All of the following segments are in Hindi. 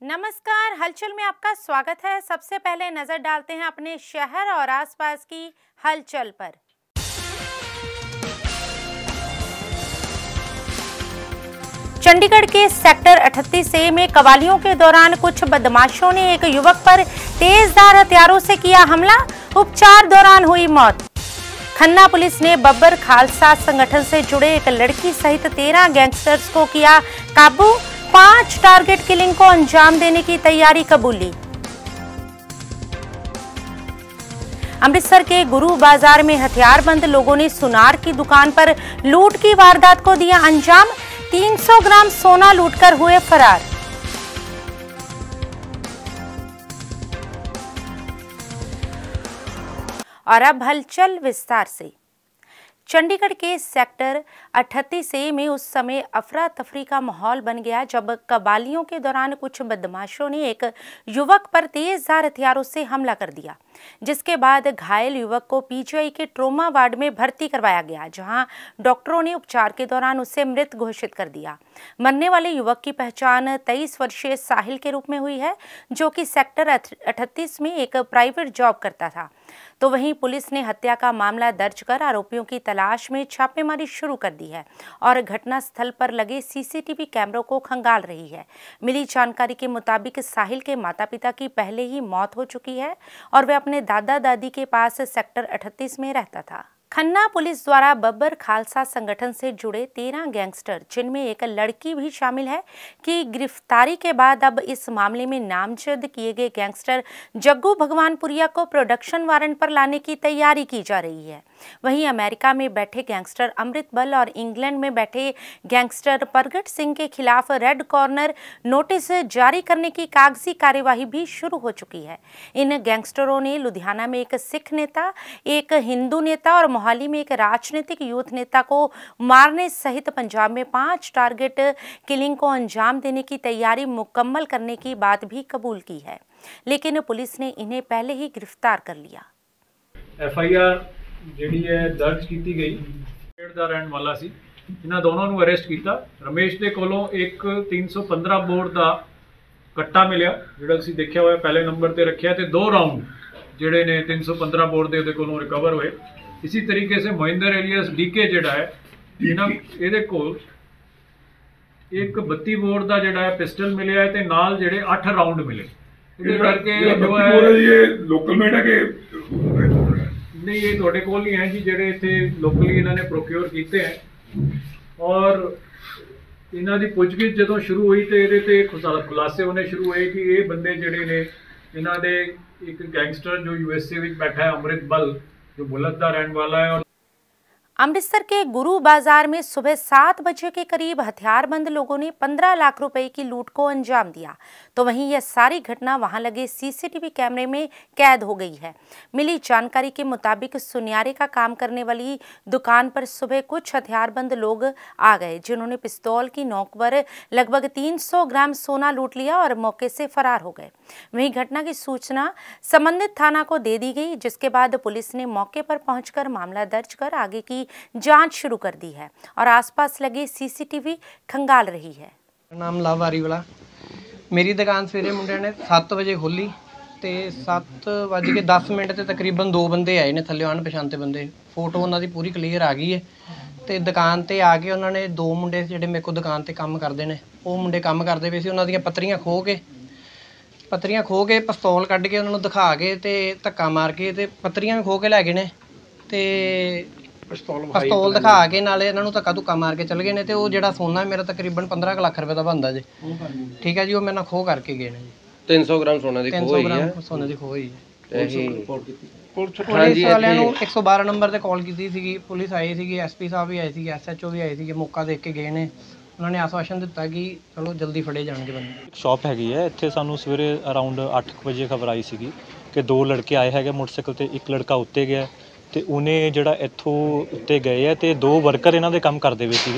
नमस्कार, हलचल में आपका स्वागत है। सबसे पहले नजर डालते हैं अपने शहर और आसपास की हलचल पर। चंडीगढ़ के सेक्टर 38A में कवालियों के दौरान कुछ बदमाशों ने एक युवक पर तेजधार हथियारों से किया हमला, उपचार दौरान हुई मौत। खन्ना पुलिस ने बब्बर खालसा संगठन से जुड़े एक लड़की सहित 13 गैंगस्टर्स को किया काबू, 5 टारगेट किलिंग को अंजाम देने की तैयारी कबूली। अमृतसर के गुरु बाजार में हथियारबंद लोगों ने सुनार की दुकान पर लूट की वारदात को दिया अंजाम, 300 ग्राम सोना लूटकर हुए फरार। और अब हलचल विस्तार से। चंडीगढ़ के सेक्टर 38A में उस समय अफरा तफरी का माहौल बन गया जब कवालियों के दौरान कुछ बदमाशों ने एक युवक पर तेजधार हथियारों से हमला कर दिया, जिसके बाद घायल युवक को पीजीआई के ट्रोमा वार्ड में भर्ती करवाया गया, जहां डॉक्टरों ने उपचार के दौरान उसे मृत घोषित कर दिया। मरने वाले युवक की पहचान 23 वर्षीय साहिल के रूप में हुई है, जो कि सेक्टर 38 में एक प्राइवेट जॉब करता था। तो वहीं पुलिस ने हत्या का मामला दर्ज कर आरोपियों की तलाश में छापेमारी शुरू कर दी है और घटना स्थल पर लगे सीसीटीवी कैमरों को खंगाल रही है। मिली जानकारी के मुताबिक साहिल के माता-पिता की पहले ही मौत हो चुकी है और वे अपने दादा दादी के पास सेक्टर 38 में रहता था। खन्ना पुलिस द्वारा बब्बर खालसा संगठन से जुड़े 13 गैंगस्टर, जिनमें एक लड़की भी शामिल है, की गिरफ्तारी के बाद अब इस मामले में नामजद किए गए गैंगस्टर जग्गू भगवानपुरिया को प्रोडक्शन वारंट पर लाने की तैयारी की जा रही है। वहीं अमेरिका में बैठे गैंगस्टर अमृत बल और इंग्लैंड में बैठे गैंगस्टर प्रगट सिंह के खिलाफ रेड कॉर्नर नोटिस जारी करने की कागजी कार्यवाही भी शुरू हो चुकी है। इन गैंगस्टरों ने लुधियाना में एक सिख नेता, एक हिंदू नेता और मोहाली में एक राजनीतिक यूथ नेता को मारने सहित पंजाब में 5 टारगेट किलिंग को अंजाम देने की तैयारी मुकम्मल करने की बात भी कबूल की है, लेकिन पुलिस ने इन्हें पहले ही गिरफ्तार कर लिया। FIR ਜਿਹੜੀ ਹੈ ਦਰਜ ਕੀਤੀ ਗਈ, ਖੇਡ ਦਾ ਰਹਿਣ ਵਾਲਾ ਸੀ। ਇਹਨਾਂ ਦੋਨਾਂ ਨੂੰ ਅਰੈਸਟ ਕੀਤਾ। ਰਮੇਸ਼ ਦੇ ਕੋਲੋਂ ਇੱਕ 315 ਬੋਰ ਦਾ ਕੱਟਾ ਮਿਲਿਆ, ਜਿਹੜਾ ਅਸੀਂ ਦੇਖਿਆ ਹੋਇਆ ਪਹਿਲੇ ਨੰਬਰ ਤੇ ਰੱਖਿਆ, ਤੇ 2 ਰਾਉਂਡ ਜਿਹੜੇ ਨੇ 315 ਬੋਰ ਦੇ ਉਹਦੇ ਕੋਲੋਂ ਰਿਕਵਰ ਹੋਏ। ਇਸੇ ਤਰੀਕੇ ਸੇ ਮਹਿੰਦਰ एलियस DK ਜਿਹੜਾ ਹੈ, ਇਹਦੇ ਕੋਲ ਇੱਕ 32 ਬੋਰ ਦਾ ਜਿਹੜਾ ਹੈ ਪਿਸਟਲ ਮਿਲਿਆ ਹੈ ਤੇ ਨਾਲ ਜਿਹੜੇ 8 ਰਾਉਂਡ ਮਿਲੇ। ਇਹਦੇ ਕਰਕੇ ਜੋ ਹੈ ਇਹ ਲੋਕਲ ਮੇਡ ਹੈ ਕਿ नहीं, ये थोड़े कोल ही हैं जी, ਜਿਹੜੇ ਇੱਥੇ ਲੋਕਲੀ ਇਹਨਾਂ ਨੇ ਪ੍ਰੋਕਿਉਰ ਕੀਤੇ ਹੈ। ਔਰ ਇਹਨਾਂ ਦੀ ਪੁੱਛਗਿੱਛ ਜਦੋਂ ਸ਼ੁਰੂ ਹੋਈ ਤੇ ਇਹਦੇ ਤੇ ਖੁਲਾਸੇ ਹੋਣੇ ਸ਼ੁਰੂ ਹੋਏ ਕਿ ਇਹ ਬੰਦੇ ਜਿਹੜੇ ਨੇ, ਇਹਨਾਂ ਦੇ ਇੱਕ ਗੈਂਗਸਟਰ ਜੋ USA ਵਿੱਚ ਬੈਠਾ ਹੈ अमृत बल, जो बुलंद ਦਾ रहने वाला है। और अमृतसर के गुरु बाजार में सुबह 7 बजे के करीब हथियारबंद लोगों ने 15 लाख रुपए की लूट को अंजाम दिया। तो वहीं यह सारी घटना वहां लगे सीसीटीवी कैमरे में कैद हो गई है। मिली जानकारी के मुताबिक सुनियारे का काम करने वाली दुकान पर सुबह कुछ हथियारबंद लोग आ गए, जिन्होंने पिस्तौल की नोक पर लगभग 300 ग्राम सोना लूट लिया और मौके से फरार हो गए। वहीं घटना की सूचना संबंधित थाना को दे दी गई, जिसके बाद पुलिस ने मौके पर पहुंचकर मामला दर्ज कर आगे की जांच शुरू कर दी है और आसपास लगे सीसीटीवी खंगाल रही है। नाम लावारी वाला। मेरी दुकान सवेरे मुंडिया ने 7 वजे खोली तो 7:10 ते तकरीबन 2 बंदे आए ने, थल्ले अणपछाते बंदे। फोटो उन्होंने पूरी क्लीयर आ गई है। तो दुकान ते आके उन्होंने 2 मुंडे जिहड़े मेरे को दुकान ते काम करते हैं, वो मुंडे काम करते पे सी। उन्हों दी पत्तरियां खो के पिस्तौल कढ़ के उन्होंने दिखा के ते धक्का मार के ते पत्तरियां भी खो के लै गए ने ते पिस्तौल दिखा के नाले इन्हों धक्का धुक्का मार के चल गए ने। तो वो जो सोना मेरा तकरीबन 15 लाख रुपए का बनता जी, ठीक है जी, वो मेरे नाल खो करके गए जी। 300 ग्राम सोना दी खो होई है, सोने की खो होई है। पुलिस वालियां नूं 112 नंबर ते कॉल कीती सीगी, पुलिस आई सीगी, SP साहब भी आए सीगे, SHO भी आए सीगे, मौका देख के गए ने। उन्होंने आश्वासन दिता कि चलो जल्दी फड़े जाएंगे बंदे। शॉप हैगी है ਇੱਥੇ ਸਾਨੂੰ ਸਵੇਰੇ ਅਰਾਊਂਡ 8 ਵਜੇ ਖਬਰ ਆਈ ਸੀਗੀ ਕਿ 2 ਲੜਕੇ ਆਏ ਹੈਗੇ ਮੋਟਰਸਾਈਕਲ ਤੇ, ਇੱਕ ਲੜਕਾ ਉੱਤੇ ਗਿਆ ਤੇ ਉਹਨੇ ਜਿਹੜਾ ਇੱਥੋਂ ਉੱਤੇ ਗਏ ਆ ਤੇ 2 ਵਰਕਰ ਇਹਨਾਂ ਦੇ ਕੰਮ ਕਰਦੇ ਵੇ ਸੀਗੇ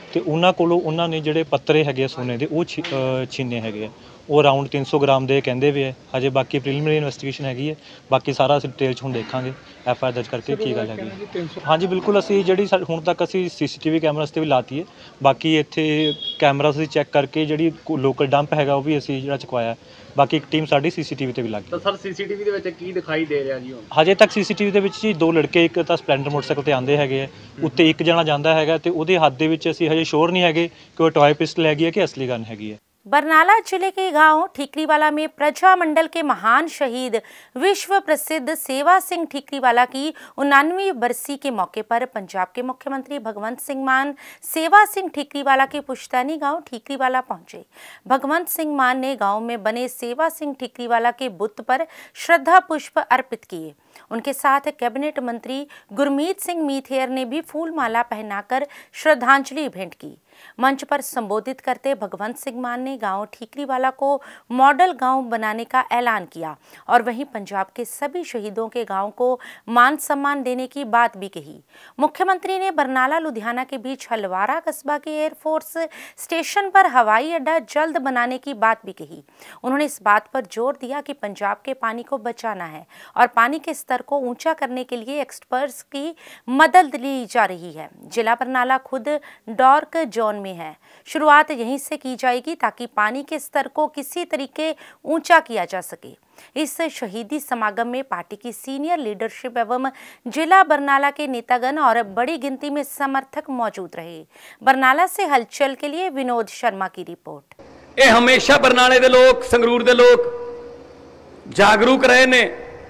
ਤੇ ਉਹਨਾਂ ਕੋਲੋਂ ਉਹਨਾਂ ਨੇ ਜਿਹੜੇ ਪੱਤਰੇ ਹੈਗੇ ਆ ਸੋਨੇ ਦੇ ਉਹ ਛੀਨੇ ਹੈਗੇ ਆ। ਉਹ ਅਰਾਊਂਡ 300 ਗ੍ਰਾਮ ਦੇ ਕਹਿੰਦੇ ਵੇ ਹੈ। ਹਜੇ ਬਾਕੀ ਪ੍ਰੀਲਿਮਿਨਰੀ ਇਨਵੈਸਟੀਗੇਸ਼ਨ ਹੈਗੀ ਹੈ, ਬਾਕੀ ਸਾਰਾ ਅਸੀਂ ਡਿਟੇਲ 'ਚ ਹੁਣ ਦੇਖਾਂਗੇ FIR ਦਰਜ ਕਰਕੇ ਕੀ ਗੱਲ ਹੈਗੀ। ਹਾਂਜੀ ਬਿਲਕੁਲ, ਅਸੀਂ ਜਿਹੜੀ ਹੁਣ ਤੱਕ ਅਸੀਂ CCTV ਕੈਮਰਾਸ 'ਤੇ ਵੀ ਲਾਤੀ ਹੈ, ਬਾਕੀ ਇੱਥੇ ਕੈਮਰਾਸ ਅਸੀਂ ਚੈੱਕ ਕਰਕੇ ਜਿਹੜੀ ਲੋਕਲ ਡੰਪ ਹੈਗਾ ਉਹ ਵੀ ਅਸੀਂ ਜਿਹੜਾ ਚੁਕਵਾਇਆ। ਬਾਕੀ ਇੱਕ ਟੀਮ ਸਾਡੀ CCTV ਤੇ ਵੀ ਲੱਗ ਗਈ। ਤਾਂ ਸਰ CCTV ਦੇ ਵਿੱਚ ਕੀ ਦਿਖਾਈ ਦੇ ਰਿਹਾ ਜੀ ਹੁਣ? ਹਜੇ ਤੱਕ CCTV ਦੇ ਵਿੱਚ ਜੀ 2 ਲੜਕੇ ਇੱਕ ਤਾਂ ਸਪਲੈਂਡਰ ਮੋਟਰਸਾਈਕਲ ਤੇ ਆਉਂਦੇ ਹੈਗੇ ਆ, ਉੱਤੇ ਇੱਕ ਜਣਾ ਜਾਂਦਾ ਹੈਗਾ ਤੇ ਉਹਦੇ ਹੱਥ ਦੇ ਵਿੱਚ ਅਸੀਂ ਹਜੇ श्योर नहीं है कि वो टॉय पिस्टल हैगी है कि असली गन हैगी है। बरनाला जिले के गांव ठीकरीवाला में प्रजामंडल के महान शहीद विश्व प्रसिद्ध सेवा सिंह ठीकरीवाला की 89वीं बरसी के मौके पर पंजाब के मुख्यमंत्री भगवंत सिंह मान सेवा सिंह ठीकरीवाला के पुश्तैनी गांव ठीकरीवाला पहुंचे। भगवंत सिंह मान ने गांव में बने सेवा सिंह ठीकरीवाला के बुत पर श्रद्धा पुष्प अर्पित किए। उनके साथ कैबिनेट मंत्री गुरमीत सिंह मीथेर ने भी फूल माला पहनाकर श्रद्धांजलि भेंट की। मंच पर संबोधित करते भगवंत सिंह मान ने गांव ठीकरीवाला को मॉडल गांव बनाने का ऐलान किया और वहीं पंजाब के सभी शहीदों के गांव को मान सम्मान देने की बात भी कही। मुख्यमंत्री ने बरनाला लुधियाना के बीच हलवारा कस्बा के एयरफोर्स स्टेशन पर हवाई अड्डा जल्द बनाने की बात भी कही। उन्होंने इस बात पर जोर दिया कि पंजाब के पानी को बचाना है और पानी के स्तर को ऊंचा करने के लिए एक्सपर्ट्स की मदद ली जा रही है। जिला बरनाला खुद डॉर्क जोन में है, शुरुआत यहीं से की जाएगी ताकि पानी के स्तर को किसी तरीके ऊंचा किया जा सके। इस शहीदी समागम में पार्टी की सीनियर लीडरशिप एवं जिला बरनाला के नेतागण और बड़ी गिनती में समर्थक मौजूद रहे। बरनाला से हलचल के लिए विनोद शर्मा की रिपोर्ट। ये हमेशा बरनाले दे लोग संगरूर दे लोग जागरूक रहे ने,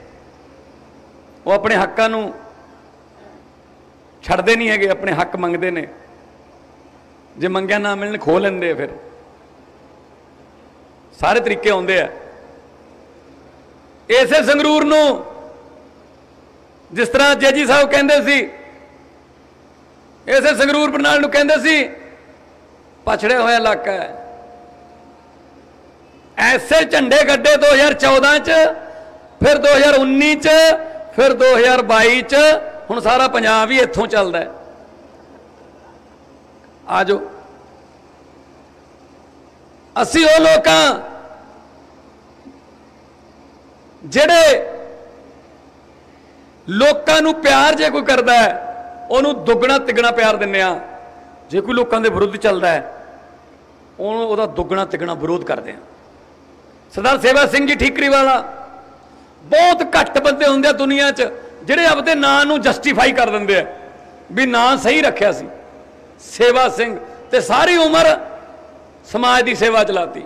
वो अपने हक्कां नूं छड्डदे नहीं हैगे, अपने हक मंगदे ने, जे मंगया ना मिलन खो लेंदे, फिर सारे तरीके आउंदे आ। इसे संगरूर नूं जिस तरह जजी साहब कहंदे सी, इसे संगरूर बरनाले नूं कहंदे सी पछड़िया होया इलाका है। ऐसे झंडे गड्ढे 2014 च, फिर 2019 च, फिर 2022 च, हुण सारा पंजाब ही इत्थों चलदा है। आ जाओ, असी वो लोग जेड़े लोकां नूं प्यार जे कोई करदा है उहनूं दुगना तिगना प्यार दिंदे आ, जे कोई लोकां दे विरुद्ध चलदा है उहनूं उहदा दुगना तिगना विरोध करदे आ। सरदार सेवा सिंह जी ठीकरीवाला बहुत घट बंदे हुंदे दुनिया च जेड़े अपने नां नूं जस्टिफाई कर दिंदे आ भी नां सही रखिया सी सेवा सिंह, ते सारी उम्र समाज की सेवा चलाती।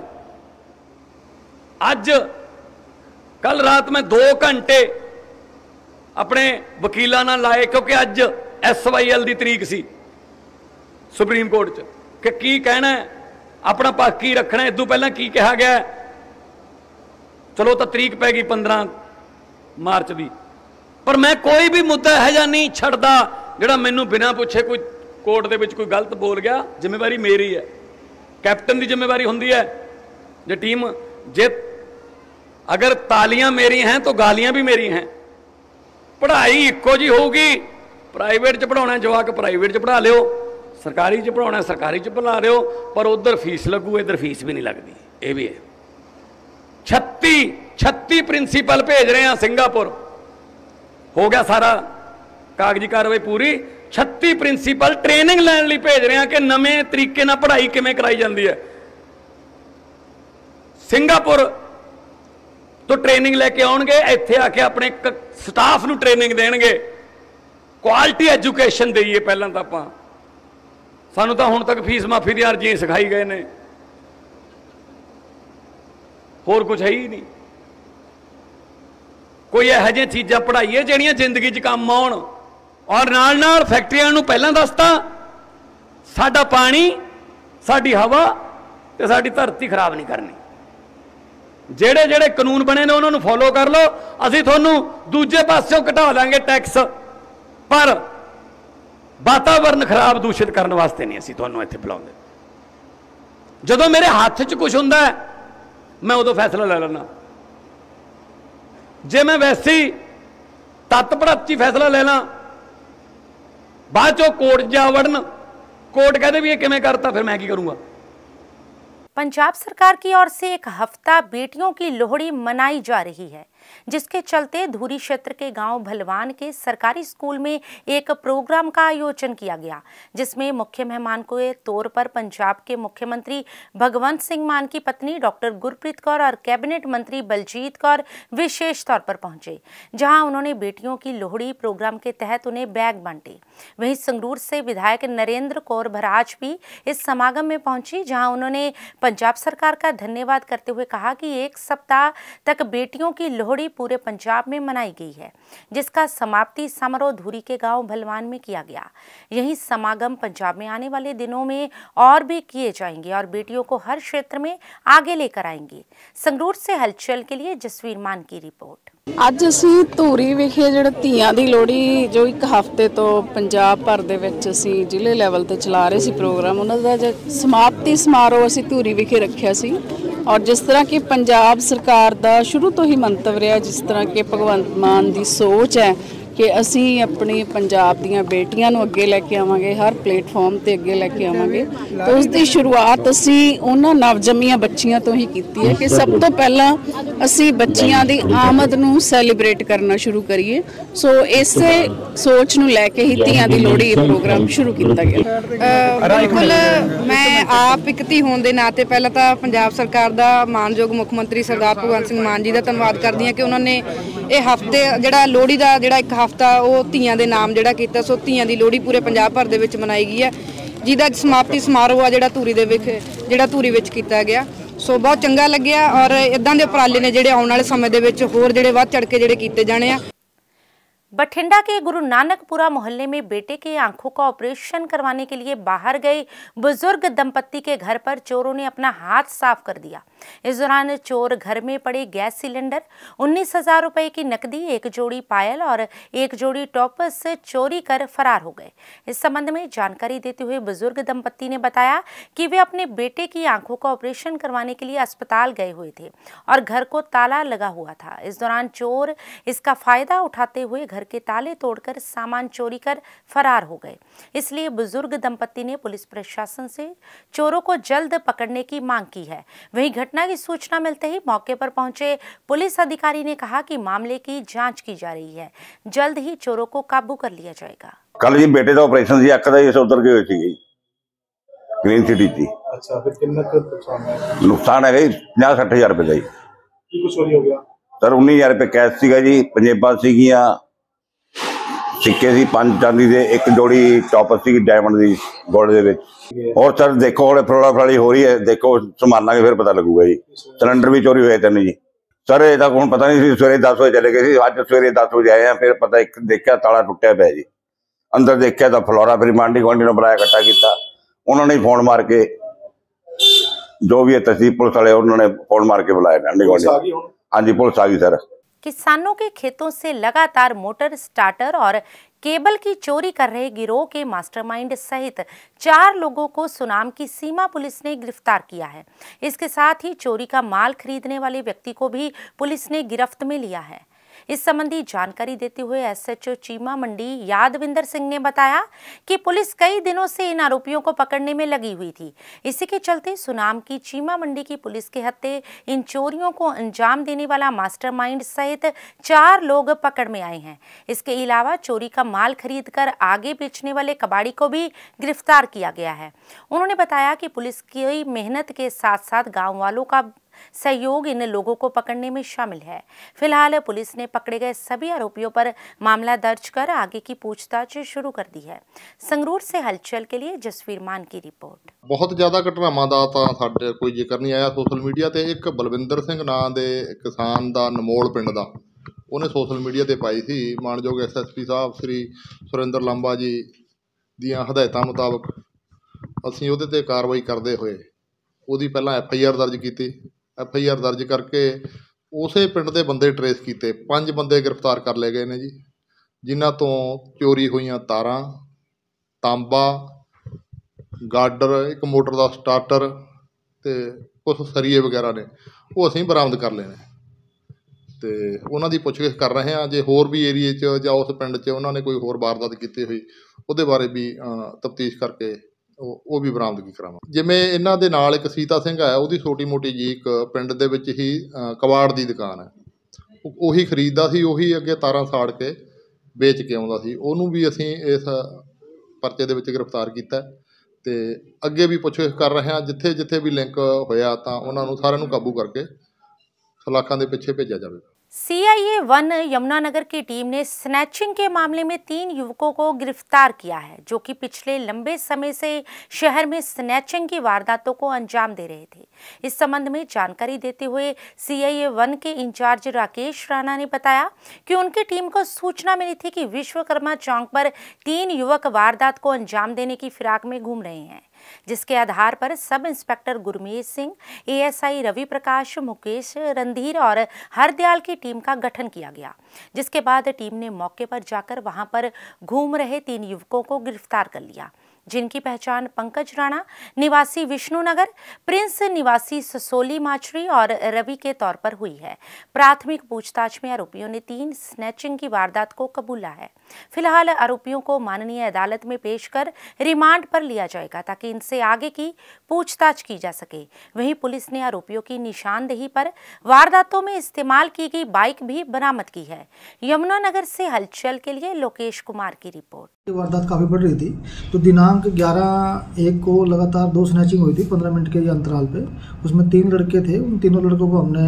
अज कल रात मैं 2 घंटे अपने वकीलों नाल लाए, क्योंकि अज SYL की तरीक सी सुप्रीम कोर्ट च कि की कहना है, अपना पक्ष की रखना, इदों पहला की कहा गया। चलो तो तरीक पै गई 15 मार्च की, पर मैं कोई भी मुद्दा है या नहीं छड्डदा जिहड़ा मैनूं बिना पुछे कोई कोर्ट दे विच कोई गलत बोल गया। जिम्मेवारी मेरी है, कैप्टन की जिम्मेवारी होंदी है। जे टीम जे अगर तालियां मेरी हैं तो गालियां भी मेरी हैं। पढ़ाई इक्को जी होगी, प्राइवेट च पढ़ाना जवाक प्राइवेट च पढ़ा लियो, सरकारी च पढ़ाना सरकारी च पढ़ा लियो, पर उधर फीस लगू, इधर फीस भी नहीं लगती। ये भी है। 36 प्रिंसीपल भेज रहे हैं सिंगापुर, हो गया सारा कागजी कार्रवाई पूरी। 36 प्रिंसीपल ट्रेनिंग लैन लई भेज रहे हैं कि नवे तरीके नाल पढ़ाई किवें कराई जाती है। सिंगापुर तो ट्रेनिंग लैके आउणगे, इत्थे आके अपने स्टाफ नूं ट्रेनिंग देणगे। क्वालिटी एजुकेशन देईए पहलां तां आपां, सानूं तां हुण तक फीस माफी दी अर्जी सिखाई गए ने, होर कुछ है ही नहीं। कोई इहो जिहियां चीज़ां पढ़ाईए जिहड़ियां जिंदगी च काम आउण। और नाल नाल फैक्ट्रियां नूं पहलां दसता साडा पानी, साडी हवा ते साडी धरती खराब नहीं करनी। जेड़े जेड़े कानून बने ने उन्होंने फॉलो कर लो, असीं तुहानूं दूजे पासों घटा देंगे टैक्स, पर वातावरण खराब दूषित करने वास्ते नहीं असीं तुहानूं इत्थे बुलाउंदे। जदों मेरे हाथ च कुछ हुंदा है मैं उदों फैसला ले लैना। जे मैं वैसे ही तत्त पड़त च फैसला लेना, बाद चों कोर्ट जा वड़न कोर्ट कहते भी ये किवें करता, फिर मैं की करूँगा। पंजाब सरकार की ओर से एक हफ्ता बेटियों की लोहड़ी मनाई जा रही है, जिसके चलते धूरी क्षेत्र के गांव भलवान के सरकारी स्कूल में एक प्रोग्राम का आयोजन किया गया, जिसमें मुख्य मेहमान के तौर पर पंजाब के मुख्यमंत्री भगवंत सिंह मान की पत्नी डॉक्टर गुरप्रीत कौर और कैबिनेट मंत्री बलजीत कौर विशेष तौर पर पहुंचे, जहां उन्होंने बेटियों की लोहड़ी प्रोग्राम के तहत उन्हें बैग बांटे। वहीं संगरूर से विधायक नरेंद्र कौर भराज भी इस समागम में पहुंची, जहां उन्होंने पंजाब सरकार का धन्यवाद करते हुए कहा कि एक सप्ताह तक बेटियों की लोहड़ी पूरे पंजाब में मनाई गई है, जिसका समाप्ति समारोह धूरी के गांव भलवान में किया गया। यही समागम पंजाब में आने वाले दिनों में और भी किए जाएंगे और बेटियों को हर क्षेत्र में आगे लेकर आएंगे। संगरूर से हलचल के लिए जसवीर मान की रिपोर्ट। ਅੱਜ ਅਸੀਂ ਧੂਰੀ ਵਿਖੇ ਜਿਹੜੇ ਧੀਆਂ ਦੀ ਲੋਹੜੀ ਜੋ ਇੱਕ ਹਫ਼ਤੇ ਤੋਂ ਪੰਜਾਬ ਭਰ ਦੇ ਵਿੱਚ ਅਸੀਂ ਜ਼ਿਲ੍ਹੇ ਲੈਵਲ ਤੇ ਚਲਾ ਰਹੇ ਸੀ ਪ੍ਰੋਗਰਾਮ, ਉਹਨਾਂ ਦਾ ਸਮਾਪਤੀ ਸਮਾਰੋਹ ਅਸੀਂ ਧੂਰੀ ਵਿਖੇ ਰੱਖਿਆ ਸੀ। ਔਰ ਜਿਸ ਤਰ੍ਹਾਂ ਕਿ ਪੰਜਾਬ ਸਰਕਾਰ ਦਾ ਸ਼ੁਰੂ ਤੋਂ ਹੀ ਮੰਤਵ ਰਿਹਾ, ਜਿਸ ਤਰ੍ਹਾਂ ਕਿ ਭਗਵੰਤ ਮਾਨ ਦੀ ਸੋਚ ਹੈ कि असी अपनी पंजाब दीयां बेटियां नूं अगे लैके आवांगे, हर प्लेटफॉर्म ते अगे लैके आवांगे। तो उसकी शुरुआत असी उन्हां नवजम्मीआं बच्चियां तो ही कीती है कि सब तो पहला असी बच्चियां दी आमद नूं सैलीब्रेट करना शुरू करिए। सो इसे सोच नूं लैके ही धीआं दी लोहड़ी प्रोग्राम शुरू किया गया। बिल्कुल मैं आप एक धी होने के नाते पहला तो पंजाब सरकार का मानयोग मुख मंत्री सरदार भगवंत सिंह मान जी का धन्यवाद करदी हां कि उन्होंने ये हफ्ते जिहड़ा लोहड़ी का जिहड़ा एक हफ्ता वो ਧੀਆਂ ਦੇ ਨਾਮ ਜਿਹੜਾ ਕੀਤਾ। ਸੋ ਧੀਆਂ ਦੀ ਲੋਹੜੀ ਪੂਰੇ ਪੰਜਾਬ ਭਰ ਦੇ ਵਿੱਚ ਮਨਾਈ ਗਈ ਹੈ, ਜਿਹਦਾ ਸਮਾਪਤੀ ਸਮਾਰੋਹ ਆ ਜਿਹੜਾ ਧੂਰੀ ਵਿੱਚ ਕੀਤਾ ਗਿਆ। ਸੋ ਬਹੁਤ ਚੰਗਾ ਲੱਗਿਆ ਔਰ ਇਦਾਂ ਦੇ ਉਪਰਾਲੇ ਨੇ ਜਿਹੜੇ ਆਉਣ ਵਾਲੇ ਸਮੇਂ ਦੇ ਵਿੱਚ ਹੋਰ ਜਿਹੜੇ ਵੱਧ ਚੜ ਕੇ ਜਿਹੜੇ ਕੀਤੇ ਜਾਣੇ ਆ। बठिंडा के गुरु नानकपुरा मोहल्ले में बेटे के आंखों का ऑपरेशन करवाने के लिए बाहर गए बुजुर्ग दंपत्ति के घर पर चोरों ने अपना हाथ साफ कर दिया। इस दौरान चोर घर में पड़े गैस सिलेंडर, 19,000 रुपए की नकदी, एक जोड़ी पायल और एक जोड़ी टॉपर्स चोरी कर फरार हो गए। इस संबंध में जानकारी देते हुए बुजुर्ग दंपत्ति ने बताया कि वे अपने बेटे की आंखों का ऑपरेशन करवाने के लिए अस्पताल गए हुए थे और घर को ताला लगा हुआ था। इस दौरान चोर इसका फायदा उठाते हुए घर के ताले तोड़कर सामान चोरी कर फरार हो गए। इसलिए बुजुर्ग दंपत्ति ने पुलिस प्रशासन से चोरों को जल्द पकड़ने की मांग की है। वहीं घटना की सूचना मिलते ही मौके पर पहुंचे पुलिस अधिकारी ने कहा कि मामले की जांच की जा रही है, जल्द ही चोरों को काबू कर लिया जाएगा। कल जी बेटे का ऑपरेशन अख का उतर गए थे ग्रीन सिटी ची। अच्छा, फिर कितना नुकसान है 50-60 हज़ार रुपए का जी। कुछ चोरी हो गया सर? 19,000 रुपए कैश सीगा जी, पंजेबां सीगियां, सिक्के सी 5 चांदी दे, एक जोड़ी टॉपर सी डायमंड दी गोल्ड दे विच। और सर देखो हुणे फरोला फराली हो रही है, देखो संभालांगे फिर पता लगूगा जी। सिलेंडर भी चोरी हुए 3 जी। सर ये हुण पता नहीं सी, सवेरे 10 बजे चले गए सी, अज सवेरे 10 बजे आए हैं, फिर पता एक देखा ताला टुटिया पिया जी। अंदर देखा तो फलोरा, फिर मांडी गुआंढी ने बुलाया, इकट्ठा किया, उन्होंने फोन मार के जो भी है तहसील पुलिस वाले उन्होंने फोन मार के बुलाया आंढी गुआंढी। हाँ जी, पुलिस आ गई सर। किसानों के खेतों से लगातार मोटर स्टार्टर और केबल की चोरी कर रहे गिरोह के मास्टरमाइंड सहित 4 लोगों को सुनाम की सीमा पुलिस ने गिरफ्तार किया है। इसके साथ ही चोरी का माल खरीदने वाले व्यक्ति को भी पुलिस ने गिरफ्त में लिया है। इस संबंधी जानकारी देते हुए एसएचओ चीमा मंडी यादविंदर सिंह ने बताया कि पुलिस कई दिनों से इन आरोपियों को पकड़ने में लगी हुई थी। इसी के चलते सुनाम की चीमा मंडी की पुलिस के हत्थे इन चोरियों को अंजाम देने वाला मास्टरमाइंड सहित 4 लोग पकड़ में आए हैं। इसके अलावा चोरी का माल खरीदकर आगे बेचने वाले कबाड़ी को भी गिरफ्तार किया गया है। उन्होंने बताया कि पुलिस की मेहनत के साथ साथ गाँव वालों का सहयोग इन लोगों को पकड़ने में शामिल है। फिलहाल पुलिस ने पकड़े गए सभी आरोपियों पर मामला दर्ज कर आगे की पूछताछ शुरू कर दी है। संगरूर से हलचल के लिए जसवीर मान की रिपोर्ट। बहुत ज़्यादा घटनावां दा तां साडे कोई जिक्र नहीं आया। सोशल मीडिया ते एक बलविंदर सिंह नां दे किसान दा नमोल पिंड दा उन्हें सोशल मीडिया ते पाई सी। मानयोग SSP साहब श्री सुरेंद्र लांबा जी दियां हदायतां मुताबक असीं उहदे ते कार्रवाई करदे होए उहदी पहलां FIR दर्ज कीती। FIR दर्ज करके उसे पिंड के बंदे ट्रेस किए। 5 बंदे गिरफ्तार कर ले गए ने जी, जिन्हां तो चोरी हुई तारां, तांबा, गाडर, एक मोटर का स्टार्टर ते कुछ सरीए वगैरह ने वो असीं बरामद कर लेने ते उन्हां दी पुछगिछ कर रहे हैं। जे होर भी एरिए च जां उस पिंड च उन्होंने कोई होर वारदात की हुई उहदे बारे भी तफ्तीश करके ਉਹ ਵੀ ਬਰਾਮਦਗੀ ਕਰਾਵਾਂਗੇ। ਜਿਵੇਂ ਇਹਨਾਂ ਦੇ ਨਾਲ ਇੱਕ ਸੀਤਾ ਸਿੰਘ ਹੈ, ਉਹਦੀ ਛੋਟੀ ਮੋਟੀ ਜੀ ਇੱਕ ਪਿੰਡ ਦੇ ਵਿੱਚ ਹੀ ਕਬਾੜ ਦੀ ਦੁਕਾਨ ਹੈ, ਉਹੀ ਖਰੀਦਦਾ ਸੀ, ਉਹੀ ਅੱਗੇ ਤਾਰਾਂ ਸਾੜ ਕੇ ਵੇਚ ਕੇ ਆਉਂਦਾ ਸੀ। ਉਹਨੂੰ ਵੀ ਅਸੀਂ ਇਸ ਪਰਚੇ ਦੇ ਵਿੱਚ ਗ੍ਰਿਫਤਾਰ ਕੀਤਾ ਤੇ ਅੱਗੇ ਵੀ ਪੁੱਛਗਿੱਛ ਕਰ ਰਹੇ ਹਾਂ। ਜਿੱਥੇ ਜਿੱਥੇ ਵੀ ਲਿੰਕ ਹੋਇਆ ਤਾਂ ਉਹਨਾਂ ਨੂੰ ਸਾਰਿਆਂ ਨੂੰ ਕਾਬੂ ਕਰਕੇ सलाखों के पीछे भेजा जाएगा। CIA 1 यमुनानगर की टीम ने स्नैचिंग के मामले में 3 युवकों को गिरफ्तार किया है, जो कि पिछले लंबे समय से शहर में स्नैचिंग की वारदातों को अंजाम दे रहे थे। इस संबंध में जानकारी देते हुए CIA 1 के इंचार्ज राकेश राणा ने बताया कि उनकी टीम को सूचना मिली थी कि विश्वकर्मा चौक पर 3 युवक वारदात को अंजाम देने की फिराक में घूम रहे हैं, जिसके आधार पर sub inspector Gurmeet Singh, ASI Ravi Prakash, Mukesh, Randhir और हरदयाल की टीम का गठन किया गया। जिसके बाद टीम ने मौके पर जाकर वहां पर घूम रहे 3 युवकों को गिरफ्तार कर लिया, जिनकी पहचान पंकज राणा निवासी विष्णुनगर, प्रिंस निवासी ससोली माचरी और रवि के तौर पर हुई है। प्राथमिक पूछताछ में आरोपियों ने 3 स्नैचिंग की वारदात को कबूला है। फिलहाल आरोपियों को माननीय अदालत में पेश कर रिमांड पर लिया जाएगा ताकि इनसे आगे की पूछताछ की जा सके। वहीं पुलिस ने आरोपियों की निशानदेही पर वारदातों में इस्तेमाल की गई बाइक भी बरामद की है। यमुनानगर से हलचल के लिए लोकेश कुमार की रिपोर्ट। वारदात काफ़ी बढ़ रही थी, तो दिनांक 11/1 को लगातार 2 स्नैचिंग हुई थी 15 मिनट के अंतराल पे। उसमें 3 लड़के थे, उन तीनों लड़कों को हमने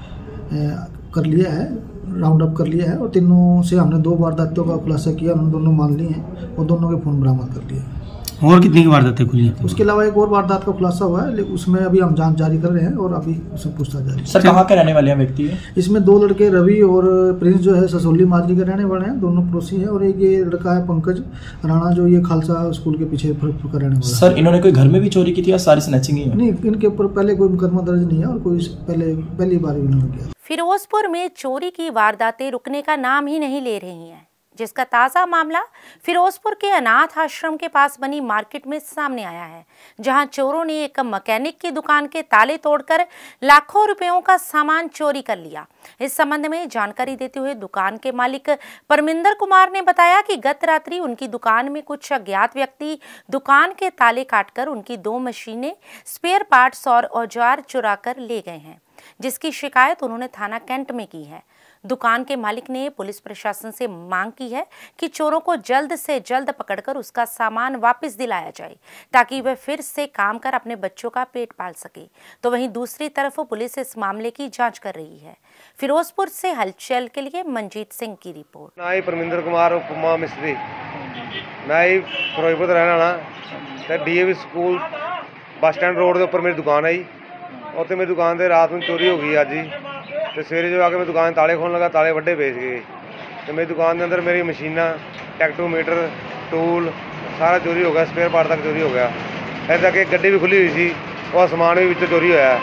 कर लिया है, राउंड अप कर लिया है और तीनों से हमने 2 वारदातों का खुलासा किया। उन दोनों मान लिए हैं और दोनों के फ़ोन बरामद कर लिए। और कितनी वारदातें खुली हैं? उसके अलावा एक और वारदात का खुलासा हुआ है, उसमें अभी हम जांच जारी कर रहे हैं और अभी उसमें पूछताछ जारी है। सर, कहाँ के रहने वाले हैं व्यक्ति है? इसमें 2 लड़के रवि और प्रिंस जो है ससोली माजरी के रहने वाले हैं, दोनों पड़ोसी हैं, और एक ये लड़का है पंकज राणा जो ये खालसा स्कूल के पीछे का रहने वाला है। सर, इन्होंने कोई घर में भी चोरी की थी या सारी स्नैचिंग ही है? नहीं, इनके ऊपर पहले कोई मुकदमा दर्ज नहीं है और कोई पहली बार इन्होंने किया। फिरोजपुर में चोरी की वारदातें रुकने का नाम ही नहीं ले रही हैं, जिसका ताज़ा मामला फिरोजपुर के अनाथ आश्रम के पास बनी मार्केट में सामने आया है, जहां चोरों ने एक मैकेनिक की दुकान के ताले तोड़कर लाखों रुपयों का सामान चोरी कर लिया। इस संबंध में जानकारी देते हुए दुकान के मालिक परमिंदर कुमार ने बताया कि गत रात्रि उनकी दुकान में कुछ अज्ञात व्यक्ति दुकान के ताले काटकर उनकी 2 मशीनें, स्पेयर पार्ट्स और औजार चुरा कर ले गए हैं, जिसकी शिकायत उन्होंने थाना कैंट में की है। दुकान के मालिक ने पुलिस प्रशासन से मांग की है कि चोरों को जल्द से जल्द पकड़कर उसका सामान वापस दिलाया जाए ताकि वह फिर से काम कर अपने बच्चों का पेट पाल सके। तो वहीं दूसरी तरफ पुलिस इस मामले की जांच कर रही है। फिरोजपुर से हलचल के लिए मंजीत सिंह की रिपोर्ट। मैं परमिंदर कुमार उपमा मिस्त्री, मैं फिरोजपुर रहने वाला। DAV school bus stand road के उपर मेरी दुकान है, और मेरी दुकान से रात में चोरी हो गई अज ही। तो सवेरे जो आके मैं दुकान ताले खोलने लगा, ताले वड्डे बेच गए। तो मेरी दुकान के अंदर मेरी मशीना, टैक्टोमीटर, टूल सारा चोरी हो गया, स्पेयर पार्ट तक चोरी हो गया। ऐसे तक एक गड्डी भी खुली हुई थी और समान भी विच चोरी होया।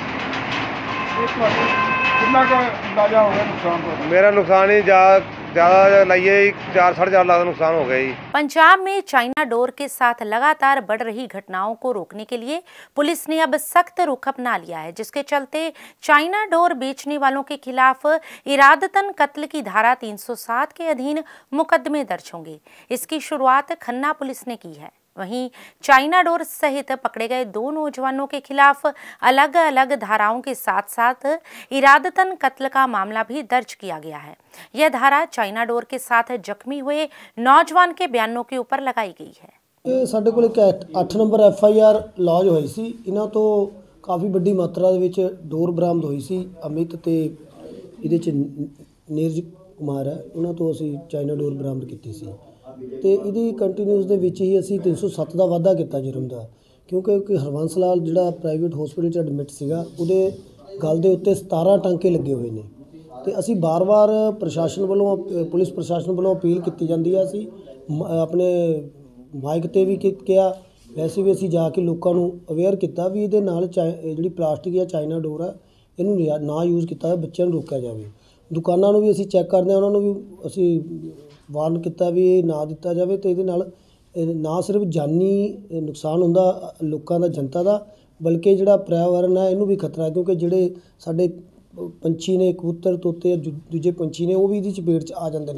मेरा नुकसान ही ज़्यादा लाइए 4-4.5 लाख का नुकसान हो गया। पंजाब में चाइना डोर के साथ लगातार बढ़ रही घटनाओं को रोकने के लिए पुलिस ने अब सख्त रुख अपना लिया है, जिसके चलते चाइना डोर बेचने वालों के खिलाफ इरादतन कत्ल की धारा 307 के अधीन मुकदमे दर्ज होंगे। इसकी शुरुआत खन्ना पुलिस ने की है। वहीं चाइना डोर सहित पकड़े गए 2 नौजवानों के खिलाफ अलग अलग धाराओं के साथ साथ इरादतन कत्ल का मामला भी दर्ज किया गया है। यह धारा चाइना डोर के साथ जख्मी हुए नौजवान के बयानों के ऊपर लगाई गई है। ਸਾਡੇ ਕੋਲ ਇੱਕ 8 ਨੰਬਰ FIR ਲੌਜ ਹੋਈ ਸੀ। ਇਹਨਾਂ ਤੋਂ ਕਾਫੀ ਵੱਡੀ ਮਾਤਰਾ ਦੇ ਵਿੱਚ ਡੋਰ ਬਰਾਮਦ ਹੋਈ ਸੀ। ਅਮਿਤ ਤੇ ਇਹਦੇ ਚ ਨੀਰਜ ਕੁਮਾਰ ਹੈ, ਉਹਨਾਂ ਤੋਂ ਅਸੀਂ ਚਾਈਨਾ ਡੋਰ ਬਰਾਮਦ ਕੀਤੀ ਸੀ ਤੇ ਇਹਦੀ ਕੰਟੀਨਿਊਸ ਦੇ ਵਿੱਚ ਹੀ ਅਸੀਂ 307 ਦਾ ਵਾਧਾ ਕੀਤਾ ਜੁਰਮ ਦਾ, ਕਿਉਂਕਿ ਹਰਵੰਸ ਲਾਲ ਜਿਹੜਾ ਪ੍ਰਾਈਵੇਟ ਹਸਪੀਟਲ 'ਚ ਐਡਮਿਟ ਸੀਗਾ, ਉਹਦੇ ਗਲ ਦੇ ਉੱਤੇ 17 ਟਾਂਕੇ ਲੱਗੇ ਹੋਏ ਨੇ। ਤੇ ਅਸੀਂ ਬਾਰ-ਬਾਰ ਪ੍ਰਸ਼ਾਸਨ ਵੱਲੋਂ, ਪੁਲਿਸ ਪ੍ਰਸ਼ਾਸਨ ਵੱਲੋਂ ਅਪੀਲ ਕੀਤੀ ਜਾਂਦੀ ਹੈ। ਅਸੀਂ ਆਪਣੇ ਮਾਈਕ ਤੇ ਵੀ ਕਿਹਾ, ਵੈਸੇ ਵੀ ਅਸੀਂ ਜਾ ਕੇ ਲੋਕਾਂ ਨੂੰ ਅਵੇਅਰ ਕੀਤਾ ਵੀ ਇਹਦੇ ਨਾਲ ਜਿਹੜੀ ਪਲਾਸਟਿਕ ਜਾਂ ਚਾਈਨਾ ਡੋਰ ਆ ਇਹਨੂੰ ਨਾ ਯੂਜ਼ ਕੀਤਾ ਜਾਵੇ, ਬੱਚਿਆਂ ਨੂੰ ਰੋਕਿਆ ਜਾਵੇ। ਦੁਕਾਨਾਂ ਨੂੰ ਵੀ ਅਸੀਂ ਚੈੱਕ ਕਰਦੇ ਹਾਂ, ਉਹਨਾਂ ਨੂੰ ਵੀ ਅਸੀਂ ਵਾਰਨ ਕੀਤਾ ਵੀ ਇਹ ਨਾ ਦਿੱਤਾ ਜਾਵੇ। ਤੇ ਇਹਦੇ ਨਾਲ ਨਾ ਸਿਰਫ ਜਾਨੀ ਨੁਕਸਾਨ ਹੁੰਦਾ ਲੋਕਾਂ ਦਾ, ਜਨਤਾ ਦਾ, ਬਲਕਿ ਜਿਹੜਾ ਪਰਿਆਵਰਨ ਹੈ ਇਹਨੂੰ ਵੀ ਖਤਰਾ, ਕਿਉਂਕਿ ਜਿਹੜੇ ਸਾਡੇ ਪੰਛੀ ਨੇ, ਕਬੂਤਰ, ਤੋਤੇ, ਦੂਜੇ ਪੰਛੀ ਨੇ, ਉਹ ਵੀ ਇਹਦੀ ਚਪੇਟ 'ਚ ਆ ਜਾਂਦੇ ਨੇ।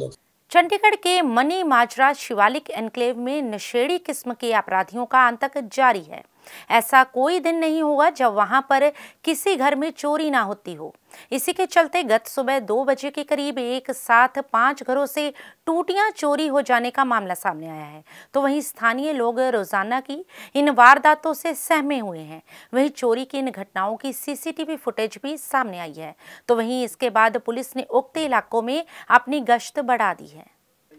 चंडीगढ़ के मनी माजरा शिवालिक एन्क्लेव में नशेड़ी किस्म के अपराधियों का आतंक जारी है। ऐसा कोई दिन नहीं होगा जब वहां पर किसी घर में चोरी ना होती हो। इसी के चलते गत सुबह 2 बजे के करीब एक साथ 5 घरों से टूटियां चोरी हो जाने का मामला सामने आया है। तो वहीं स्थानीय लोग रोजाना की इन वारदातों से सहमे हुए हैं। वहीं चोरी की इन घटनाओं की सीसीटीवी फुटेज भी सामने आई है। तो वहीं इसके बाद पुलिस ने उक्त इलाकों में अपनी गश्त बढ़ा दी है।